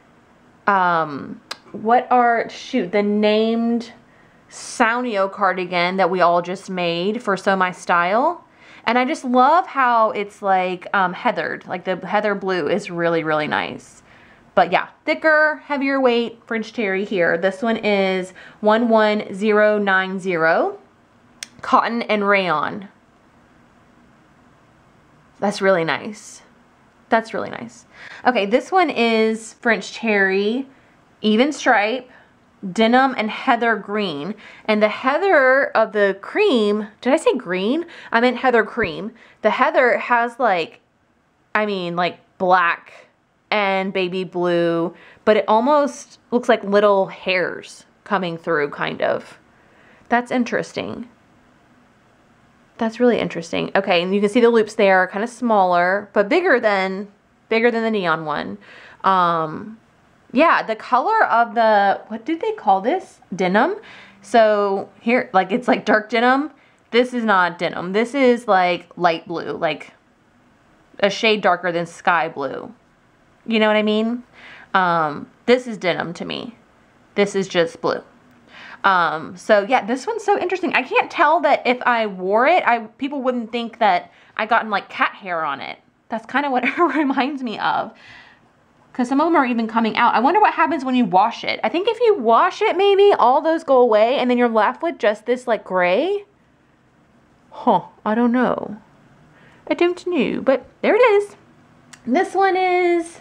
Speaker 1: what are, shoot, the named Saunio cardigan that we all just made for Sew My Style. And I just love how it's like heathered, like the heather blue is really, really nice. But yeah, thicker, heavier weight French terry here. This one is 11090, cotton and rayon. That's really nice. That's really nice. Okay, this one is French terry, even stripe, denim and heather green. And the heather of the cream, did I say green? I meant heather cream. The heather has like, I mean like black and baby blue, but it almost looks like little hairs coming through kind of. That's interesting. That's really interesting. Okay, and you can see the loops there, kind of smaller, but bigger than the neon one. Yeah, the color of the, what did they call this? Denim. So here, like it's like dark denim. This is not denim. This is like light blue, like a shade darker than sky blue. You know what I mean? This is denim to me. This is just blue. So yeah, this one's so interesting. I can't tell that if I wore it, people wouldn't think that I gotten like cat hair on it. That's kind of what it reminds me of. Because some of them are even coming out. I wonder what happens when you wash it. I think if you wash it, maybe all those go away and then you're left with just this like gray. Huh, I don't know. I don't know, but there it is. This one is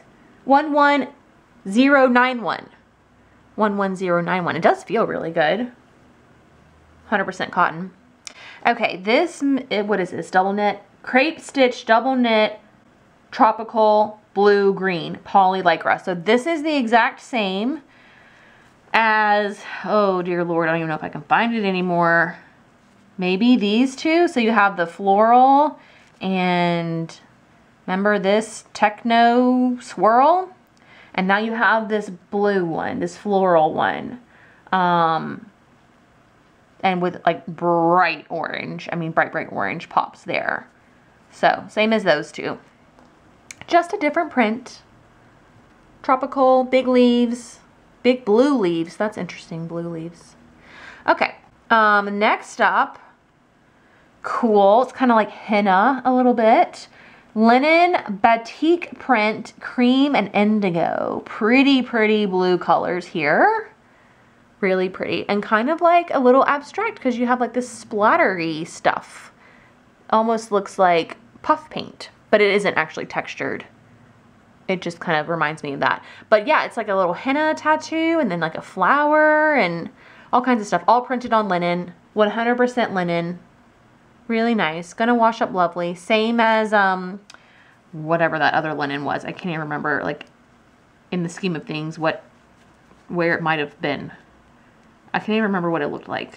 Speaker 1: 11091. 11091. It does feel really good. 100% cotton. Okay, this, what is this? Double knit, crepe stitch, double knit, tropical, blue, green, poly lycra. So this is the exact same as, oh dear Lord, I don't even know if I can find it anymore. Maybe these two. So you have the floral and remember this techno swirl? And now you have this blue one, this floral one. And with like bright orange, I mean bright orange pops there. So same as those two. Just a different print. Tropical, big leaves, big blue leaves. That's interesting, blue leaves. Okay, next up, cool. It's kind of like henna a little bit. Linen batik print, cream and indigo. Pretty blue colors here. Really pretty. And kind of like a little abstract because you have like this splattery stuff. Almost looks like puff paint, but it isn't actually textured. It just kind of reminds me of that. But yeah, it's like a little henna tattoo and then like a flower and all kinds of stuff. All printed on linen, 100% linen. Really nice. Gonna wash up lovely. Same as whatever that other linen was. I can't even remember, like, in the scheme of things, where it might have been. I can't even remember what it looked like.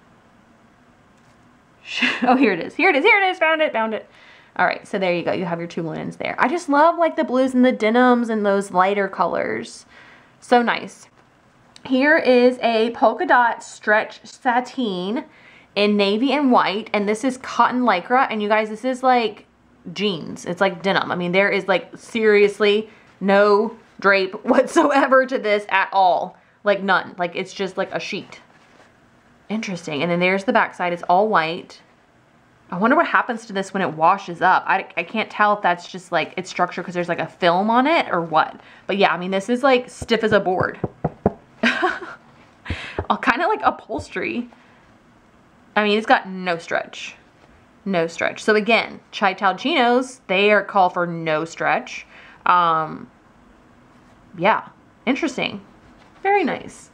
Speaker 1: Oh, here it is. Here it is. Here it is. Found it. Found it. All right. So there you go. You have your two linens there. I just love like the blues and the denims and those lighter colors. So nice. Here is a polka dot stretch sateen in navy and white, and this is cotton lycra, and you guys, this is like jeans. It's like denim. I mean, there is like seriously no drape whatsoever to this at all. Like none. Like it's just like a sheet. Interesting. And then there's the back side. It's all white. I wonder what happens to this when it washes up. I can't tell if that's just like its structure because there's like a film on it or what. But yeah, I mean, this is like stiff as a board. Kind of like upholstery. I mean, it's got no stretch. No stretch. So again, Chai Tao chinos, they are called for no stretch. Yeah, interesting. Very nice.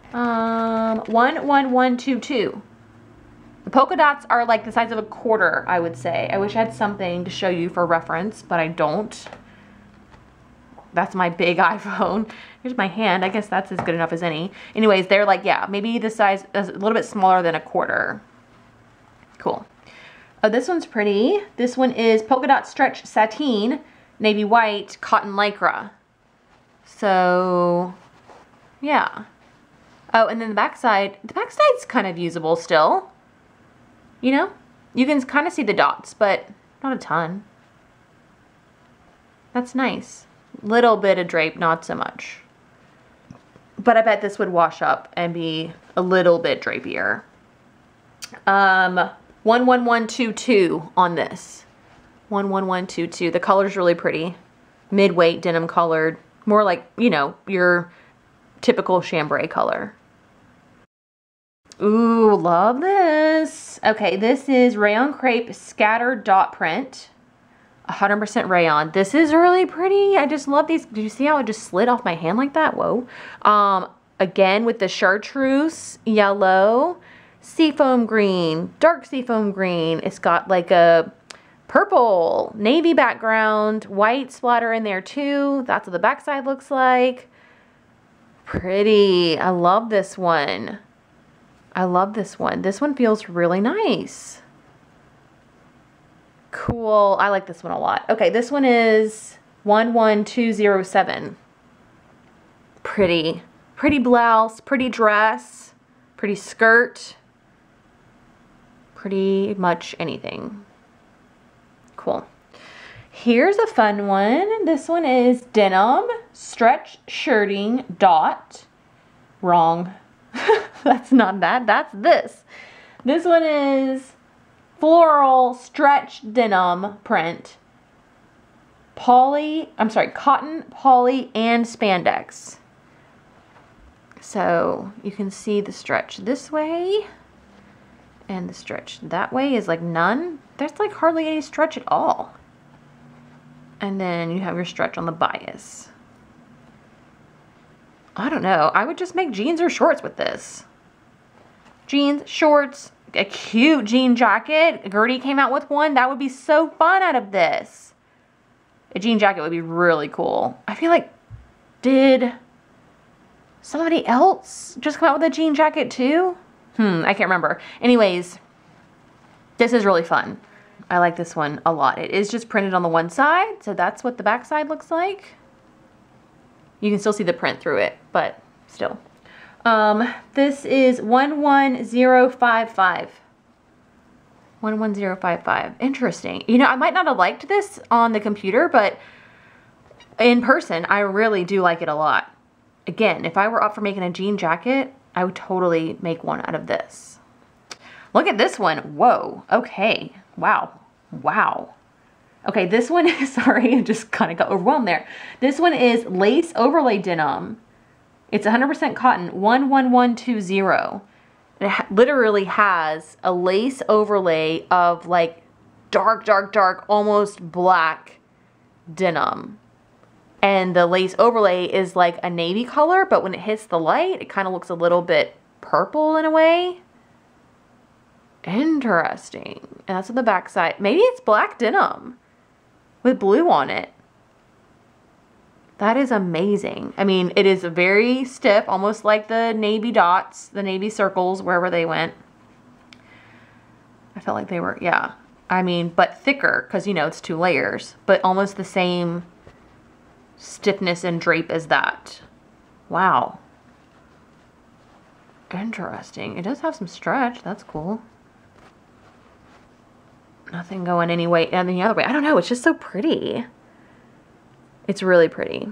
Speaker 1: 11122. The polka dots are like the size of a quarter, I would say. I wish I had something to show you for reference, but I don't. That's my big iPhone. Here's my hand. I guess that's as good enough as any. Anyways, they're like, yeah, maybe the size is a little bit smaller than a quarter. Cool. Oh, this one's pretty. This one is polka dot stretch sateen, navy white, cotton lycra. So, yeah. Oh, and then the backside's kind of usable still. You know? You can kind of see the dots, but not a ton. That's nice. Little bit of drape, not so much. But I bet this would wash up and be a little bit drapier. 11122 on this. 11122. The color's really pretty. Mid-weight denim colored. More like, you know, your typical chambray color. Ooh, love this. Okay, this is rayon crepe scattered dot print. 100% rayon. This is really pretty. I just love these. Did you see how it just slid off my hand like that? Whoa. Again, with the chartreuse yellow, seafoam green, dark seafoam green. It's got like a purple, navy background, white splatter in there too. That's what the backside looks like. Pretty. I love this one. I love this one. This one feels really nice. Cool. I like this one a lot. Okay, this one is 11207. Pretty. Pretty blouse, pretty dress, pretty skirt, pretty much anything. Cool. Here's a fun one. This one is denim, stretch shirting, dot. Wrong. That's not that. That's this. This one is floral stretch denim print. Cotton, poly, and spandex. So you can see the stretch this way and the stretch that way is like none. There's like hardly any stretch at all. And then you have your stretch on the bias. I don't know. I would just make jeans or shorts with this. Jeans, shorts, a cute jean jacket. Gertie came out with one. That would be so fun out of this. A jean jacket would be really cool. I feel like, did somebody else just come out with a jean jacket too? I can't remember. Anyways, this is really fun. I like this one a lot. It is just printed on the one side, so that's what the back side looks like. You can still see the print through it, but still. This is 11055. 11055. Interesting. You know, I might not have liked this on the computer, but in person, I really do like it a lot. Again, if I were up for making a jean jacket, I would totally make one out of this. Look at this one. Whoa. Okay. Wow. Wow. Okay, this one is, sorry, I just kind of got overwhelmed there. This one is lace overlay denim. It's 100% cotton, 11120. It literally has a lace overlay of like dark, dark, dark, almost black denim. And the lace overlay is like a navy color, but when it hits the light, it kind of looks a little bit purple in a way. Interesting. And that's on the back side. Maybe it's black denim with blue on it. That is amazing. I mean, it is very stiff, almost like the navy dots, the navy circles, wherever they went. I felt like they were, yeah. I mean, but thicker, because, you know, it's 2 layers, but almost the same stiffness and drape as that. Wow. Interesting. It does have some stretch. That's cool. Nothing going any way and the other way. I don't know. It's just so pretty. It's really pretty.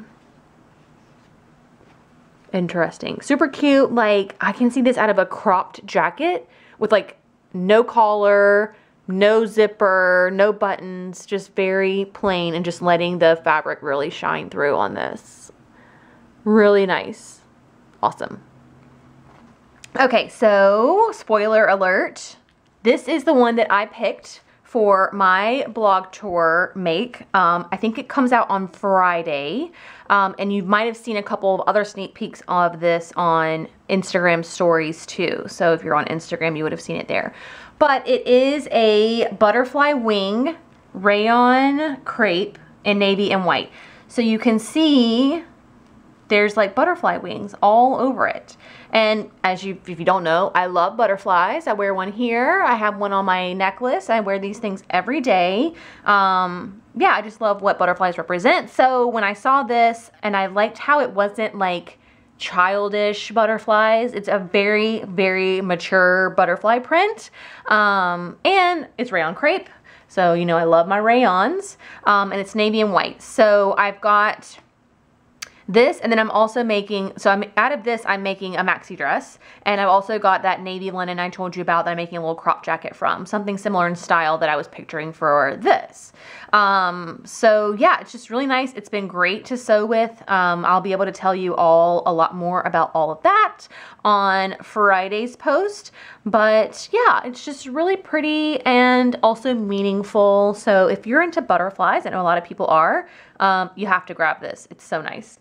Speaker 1: Interesting. Super cute. Like, I can see this out of a cropped jacket with like no collar, no zipper, no buttons, just very plain and just letting the fabric really shine through on this. Really nice. Awesome. Okay, so spoiler alert. This is the one that I picked for my blog tour make. I think it comes out on Friday. And you might have seen a couple of other sneak peeks of this on Instagram stories too. So if you're on Instagram, you would have seen it there. But it is a butterfly wing rayon crepe in navy and white. So you can see there's like butterfly wings all over it. And if you don't know, I love butterflies. I wear one here. I have one on my necklace. I wear these things every day. Yeah, I just love what butterflies represent. So when I saw this and I liked how it wasn't like childish butterflies. It's a very, very mature butterfly print. And it's rayon crepe. So, you know, I love my rayons. And it's navy and white. So I've got this, and then I'm also making, so I'm out of this, I'm making a maxi dress, and I've also got that navy linen I told you about that I'm making a little crop jacket from, something similar in style that I was picturing for this. So yeah, it's just really nice. It's been great to sew with. I'll be able to tell you all a lot more about all of that on Friday's post, but yeah, it's just really pretty and also meaningful. So if you're into butterflies, I know a lot of people are, you have to grab this. It's so nice.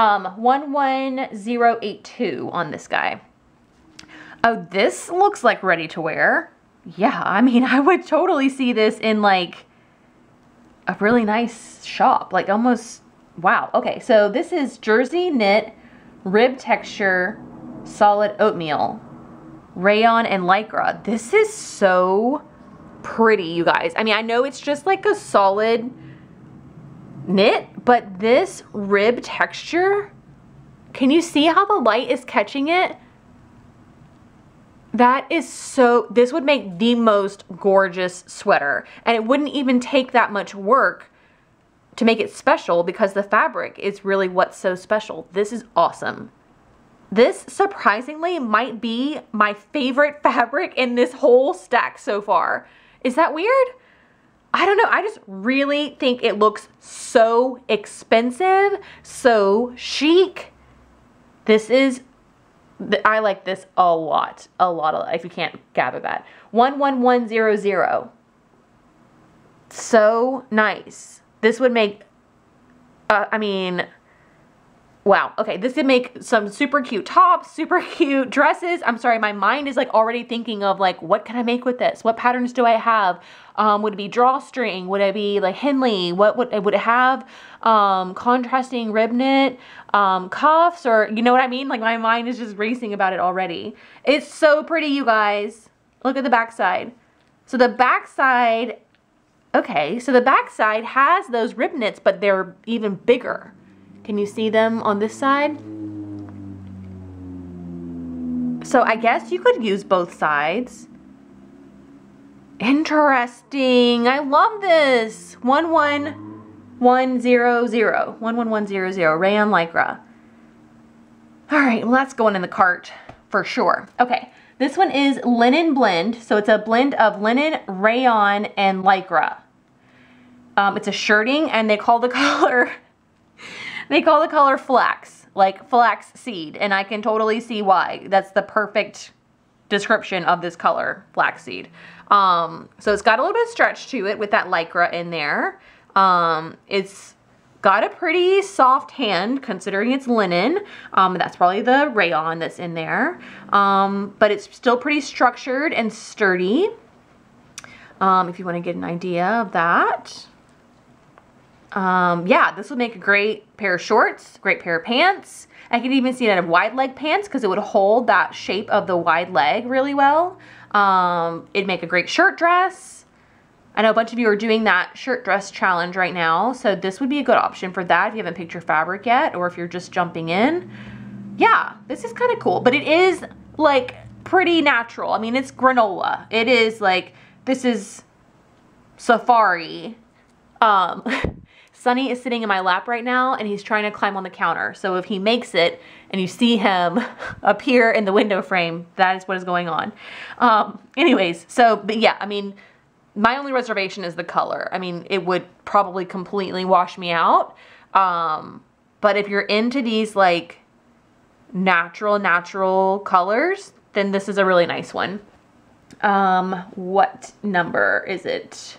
Speaker 1: 11082 on this guy. Oh, this looks like ready to wear. Yeah, I mean, I would totally see this in like a really nice shop, like almost, wow. Okay, so this is jersey knit, rib texture, solid oatmeal, rayon and lycra. This is so pretty, you guys. I mean, I know it's just like a solid knit, but this rib texture, can you see how the light is catching it? That is so, this would make the most gorgeous sweater, and it wouldn't even take that much work to make it special because the fabric is really what's so special. This is awesome. This surprisingly might be my favorite fabric in this whole stack so far. Is that weird? I don't know. I just really think it looks so expensive, so chic. This is, I like this a lot, if you can't gather that. 11100. So nice. This would make, I mean, wow. Okay, this would make some super cute tops, super cute dresses. I'm sorry, my mind is like already thinking of like, what can I make with this? What patterns do I have? Would it be drawstring? Would it be like Henley? What would it have? Contrasting rib knit, cuffs, or you know what I mean? Like my mind is just racing about it already. It's so pretty, you guys. Look at the backside. So the backside, okay, so the backside has those rib knits, but they're even bigger. Can you see them on this side? So I guess you could use both sides. Interesting. I love this. 11100. 11100. Rayon lycra. All right, well, that's going in the cart for sure. Okay, this one is linen blend. So it's a blend of linen, rayon, and lycra. It's a shirting, and they call the color flax, like flax seed, and I can totally see why. That's the perfect description of this color, flaxseed. So it's got a little bit of stretch to it with that lycra in there. It's got a pretty soft hand considering it's linen. That's probably the rayon that's in there. But it's still pretty structured and sturdy. If you want to get an idea of that. Yeah, this would make a great pair of shorts, great pair of pants. I could even see it out of wide leg pants because it would hold that shape of the wide leg really well. It'd make a great shirt dress. I know a bunch of you are doing that shirt dress challenge right now, so this would be a good option for that if you haven't picked your fabric yet, or if you're just jumping in. Yeah, this is kind of cool, but it is like pretty natural. I mean, it's granola. It is like, this is safari. Sunny is sitting in my lap right now, and he's trying to climb on the counter. So if he makes it and you see him appear in the window frame, that is what is going on. Anyways, so, but yeah, I mean, my only reservation is the color. I mean, it would probably completely wash me out. But if you're into these like natural colors, then this is a really nice one. What number is it?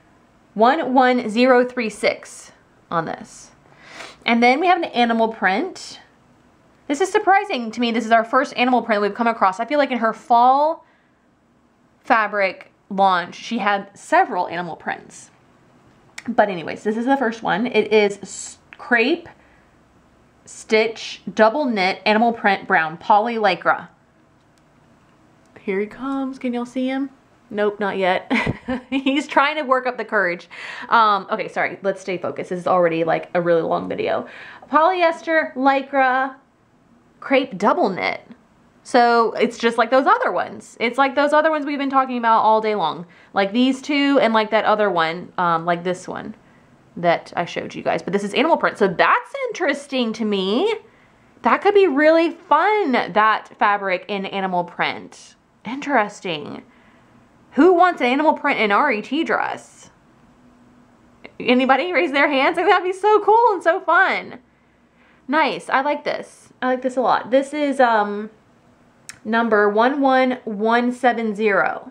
Speaker 1: 11036 on this. And then we have an animal print. This is surprising to me. This is our first animal print we've come across. I feel like in her fall fabric launch, she had several animal prints. But anyways, this is the first one. It is crepe, stitch, double knit, animal print, brown, poly lycra. Here he comes. Can y'all see him? Nope, not yet. He's trying to work up the courage. Okay, sorry. Let's stay focused. This is already like a really long video. Polyester, lycra, crepe double knit. So it's just like those other ones. It's like those other ones we've been talking about all day long. Like these two and like that other one, like this one that I showed you guys. But this is animal print. So that's interesting to me. That could be really fun, that fabric in animal print. Interesting. Who wants an animal print in RET dress? Anybody raise their hands? I think that'd be so cool and so fun. Nice. I like this. I like this a lot. This is number 11170.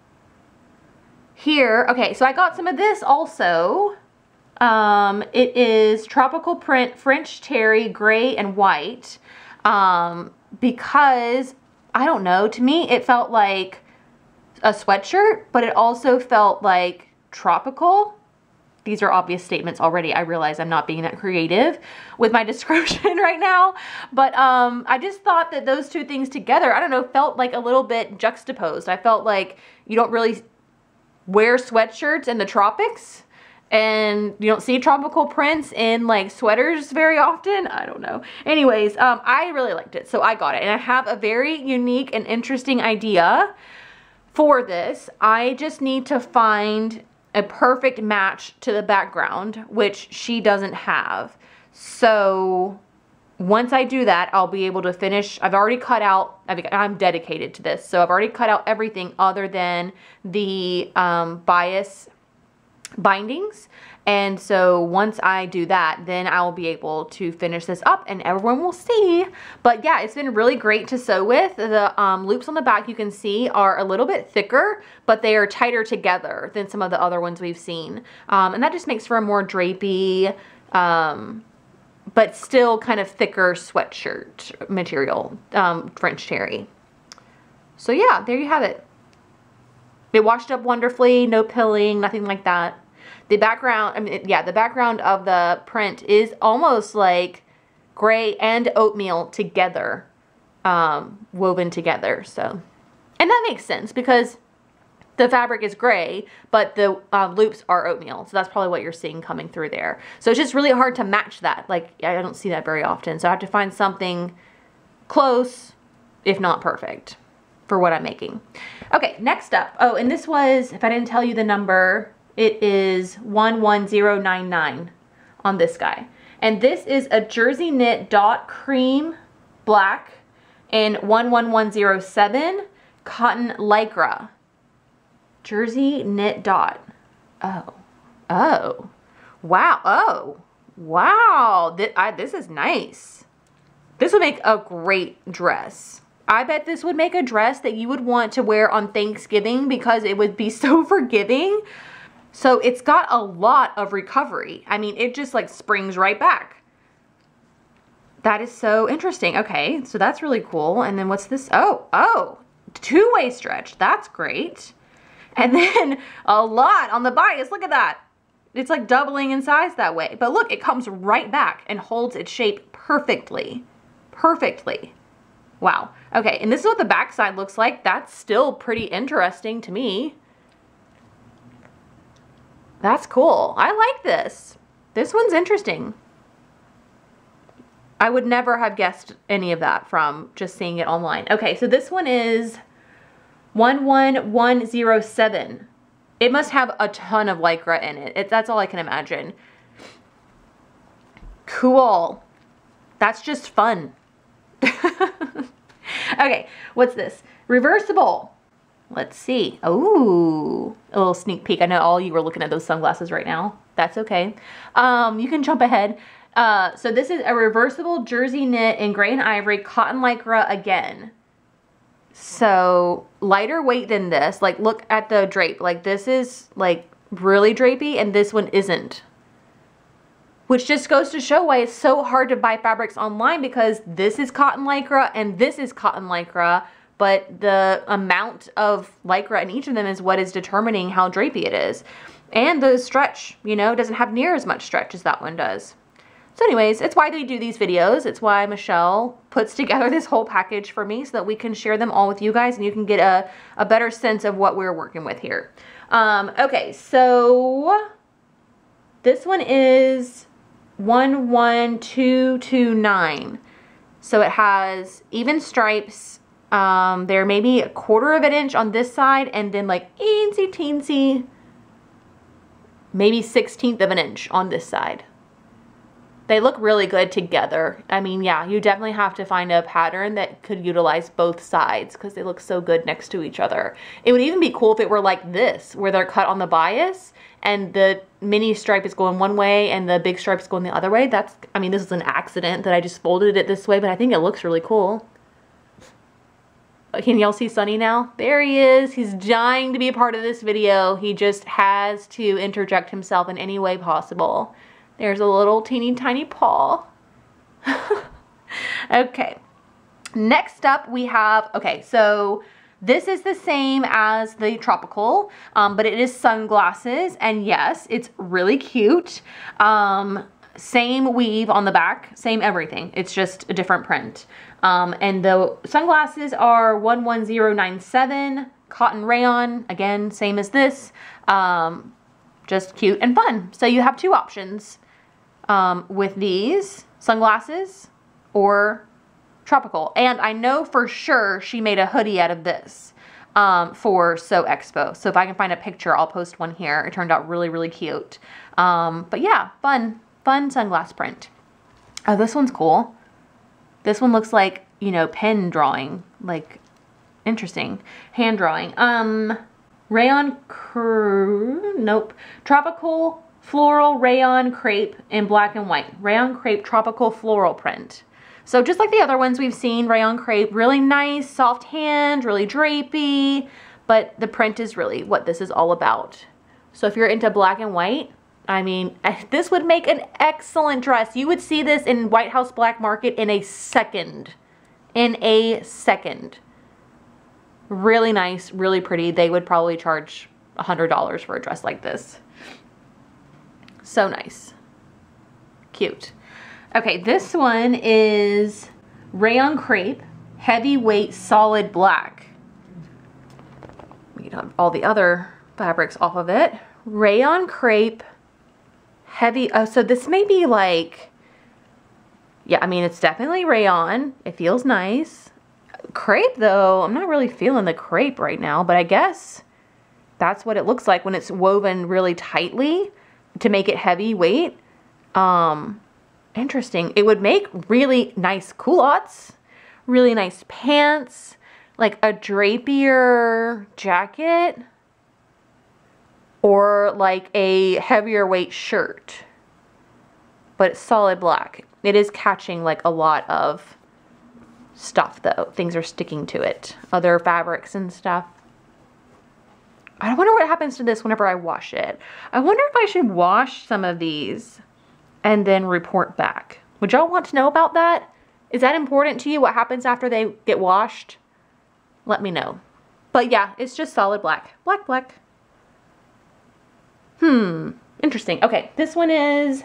Speaker 1: Here, okay, so I got some of this also. It is tropical print French terry gray and white, because I don't know, to me it felt like a sweatshirt, but it also felt like tropical. These are obvious statements already. I realize I'm not being that creative with my description right now, but I just thought that those two things together, I don't know, felt like a little bit juxtaposed. I felt like you don't really wear sweatshirts in the tropics, and you don't see tropical prints in like sweaters very often. I don't know. Anyways, I really liked it, so I got it. And I have a very unique and interesting idea for this. I just need to find a perfect match to the background, which she doesn't have. So once I do that, I'll be able to finish. I've already cut out, I'm dedicated to this, so I've already cut out everything other than the bias bindings. And so once I do that, then I'll be able to finish this up and everyone will see. But yeah, it's been really great to sew with. The loops on the back, you can see, are a little bit thicker, but they are tighter together than some of the other ones we've seen. And that just makes for a more drapey, but still kind of thicker sweatshirt material, French terry. So yeah, there you have it. It washed up wonderfully, no pilling, nothing like that. The background, I mean, yeah, the background of the print is almost like gray and oatmeal together, woven together. So, and that makes sense because the fabric is gray, but the loops are oatmeal. So that's probably what you're seeing coming through there. So it's just really hard to match that. Like, I don't see that very often. So I have to find something close, if not perfect, for what I'm making. Okay, next up. Oh, and this was, if I didn't tell you the number, it is 11099 on this guy. And this is a jersey knit dot cream black in 11107 cotton lycra. Jersey knit dot. Oh, wow, wow. This is nice. This would make a great dress. I bet this would make a dress that you would want to wear on Thanksgiving because it would be so forgiving. So it's got a lot of recovery. I mean, it just like springs right back. That is so interesting. Okay, so that's really cool. And then what's this? Oh, two-way stretch. That's great. And then a lot on the bias. Look at that. It's like doubling in size that way. But look, it comes right back and holds its shape perfectly. Perfectly. Wow. Okay, and this is what the back side looks like. That's still pretty interesting to me. That's cool. I like this. This one's interesting. I would never have guessed any of that from just seeing it online. Okay, so this one is 11107. It must have a ton of lycra in it. That's all I can imagine. Cool. That's just fun. Okay, what's this? Reversible. Let's see. Ooh, a little sneak peek. I know all you were looking at those sunglasses right now. That's okay. You can jump ahead. So this is a reversible jersey knit in gray and ivory cotton lycra again. So lighter weight than this. Like, look at the drape. Like, this is like really drapey and this one isn't. Which just goes to show why it's so hard to buy fabrics online, because this is cotton lycra and this is cotton lycra, but the amount of lycra in each of them is what is determining how drapey it is. And the stretch, you know, doesn't have near as much stretch as that one does. So anyways, it's why we do these videos. It's why Michelle puts together this whole package for me so that we can share them all with you guys and you can get a better sense of what we're working with here. Okay, so this one is 11229. So it has even stripes. They're maybe 1/4 of an inch on this side, and then like eensy teensy, maybe 1/16 of an inch on this side. They look really good together. I mean, yeah, you definitely have to find a pattern that could utilize both sides because they look so good next to each other. It would even be cool if it were like this, where they're cut on the bias and the mini stripe is going one way and the big stripe is going the other way. That's, I mean, this is an accident that I just folded it this way, but I think it looks really cool. Can y'all see Sunny now? There he is. He's dying to be a part of this video. He just has to interject himself in any way possible. There's a little teeny tiny paw. Okay. Next up we have, okay, so this is the same as the tropical, but it is sunglasses, and yes, it's really cute. Same weave on the back, same everything. It's just a different print. And the sunglasses are 11097 cotton rayon. Again, same as this. Just cute and fun. So you have two options with these sunglasses or tropical. And I know for sure she made a hoodie out of this for Sew Expo. So if I can find a picture, I'll post one here. It turned out really, really cute. But yeah, fun sunglass print. Oh, this one's cool. This one looks like, you know, pen drawing, like interesting. Hand drawing. Rayon, nope. Tropical floral rayon crepe in black and white. Rayon crepe tropical floral print. So just like the other ones we've seen, rayon crepe, really nice, soft hand, really drapey, but the print is really what this is all about. So if you're into black and white, I mean, this would make an excellent dress. You would see this in White House Black Market in a second. In a second. Really nice, really pretty. They would probably charge $100 for a dress like this. So nice. Cute. Okay, this one is rayon crepe, heavyweight solid black. We can have all the other fabrics off of it. Rayon crepe, heavy, oh, so this may be like, yeah, I mean, it's definitely rayon. It feels nice. Crepe though, I'm not really feeling the crepe right now, but I guess that's what it looks like when it's woven really tightly to make it heavyweight. Interesting. It would make really nice culottes, really nice pants, like a drapier jacket, or like a heavier weight shirt, but it's solid black. It is catching like a lot of stuff though. Things are sticking to it. Other fabrics and stuff. I wonder what happens to this whenever I wash it. I wonder if I should wash some of these and then report back. Would y'all want to know about that? Is that important to you? What happens after they get washed? Let me know. But yeah, it's just solid black. Black. Interesting. Okay, this one is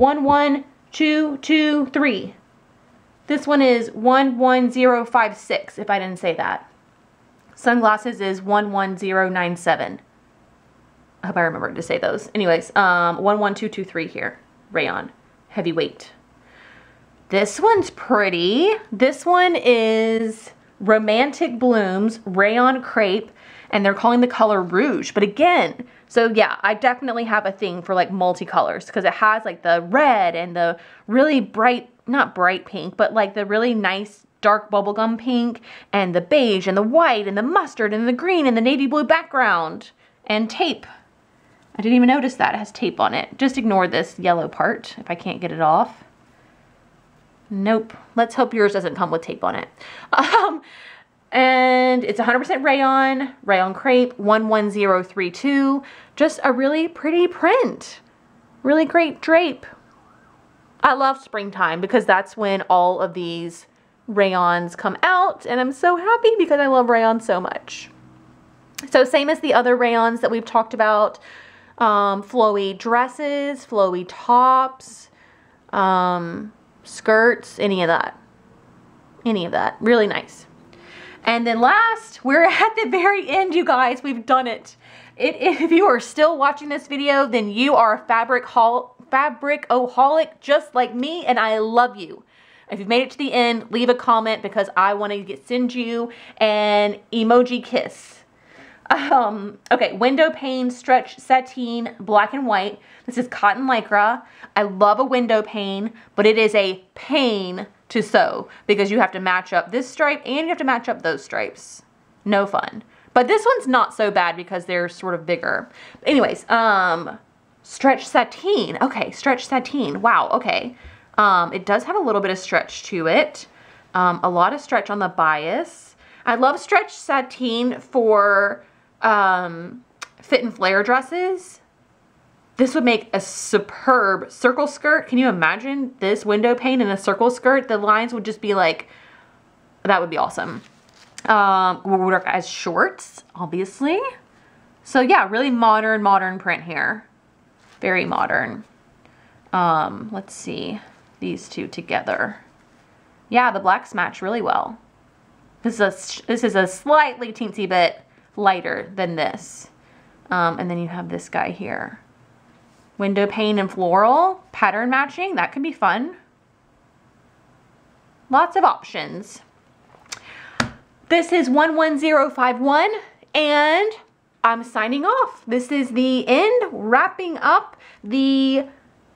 Speaker 1: 11223. This one is 11056, if I didn't say that. Sunglasses is 11097. I hope I remembered to say those. Anyways, 11223 here. Rayon. Heavyweight. This one's pretty. This one is Romantic Blooms Rayon Crepe, and they're calling the color Rouge. But again, so yeah, I definitely have a thing for like multicolors because it has like the red and the really bright, not bright pink, but like the really nice dark bubblegum pink and the beige and the white and the mustard and the green and the navy blue background and tape. I didn't even notice that it has tape on it. Just ignore this yellow part if I can't get it off. Nope. Let's hope yours doesn't come with tape on it. And it's 100% rayon crepe, 11032. Just a really pretty print. Really great drape. I love springtime because that's when all of these rayons come out, and I'm so happy because I love rayon so much. So same as the other rayons that we've talked about, flowy dresses, flowy tops, skirts, any of that, really nice. And then last, we're at the very end, you guys. We've done it. If you are still watching this video, then you are a fabric-oholic just like me, and I love you. If you've made it to the end, leave a comment because I want to send you an emoji kiss. Okay, window pane stretch sateen, black and white. This is cotton lycra. I love a window pane, but it is a pain to sew because you have to match up this stripe and you have to match up those stripes. No fun. But this one's not so bad because they're sort of bigger. Anyways, stretch sateen. Okay, stretch sateen. Wow, okay. It does have a little bit of stretch to it. A lot of stretch on the bias. I love stretch sateen for fit and flare dresses. This would make a superb circle skirt. Can you imagine this window pane in a circle skirt? The lines would just be like, that would be awesome. Would work as shorts, obviously. So yeah, really modern print here. Very modern. Let's see these two together. Yeah, the blacks match really well. This is a slightly teensy bit lighter than this. And then you have this guy here. Window pane and floral, pattern matching, that could be fun. Lots of options. This is 11051 and I'm signing off. This is the end, wrapping up the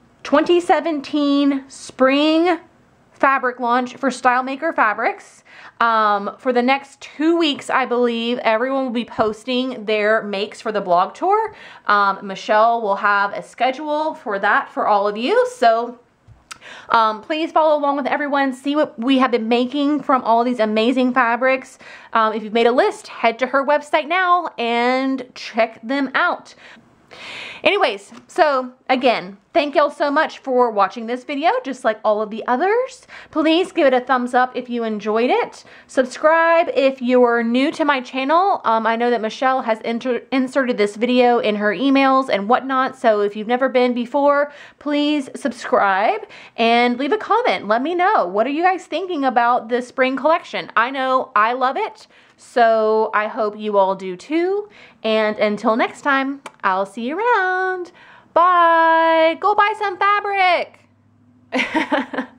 Speaker 1: 2017 spring fabric launch for StyleMaker Fabrics. For the next 2 weeks, I believe, everyone will be posting their makes for the blog tour. Michelle will have a schedule for that for all of you. So please follow along with everyone. See what we have been making from all these amazing fabrics. If you've made a list, head to her website now and check them out. Anyways, so again, thank y'all so much for watching this video, just like all of the others. Please give it a thumbs up if you enjoyed it. Subscribe if you're new to my channel. I know that Michelle has inserted this video in her emails and whatnot, so if you've never been before, please subscribe and leave a comment. Let me know. What are you guys thinking about the spring collection? I know I love it. So I hope you all do too. And until next time, I'll see you around. Bye. Go buy some fabric.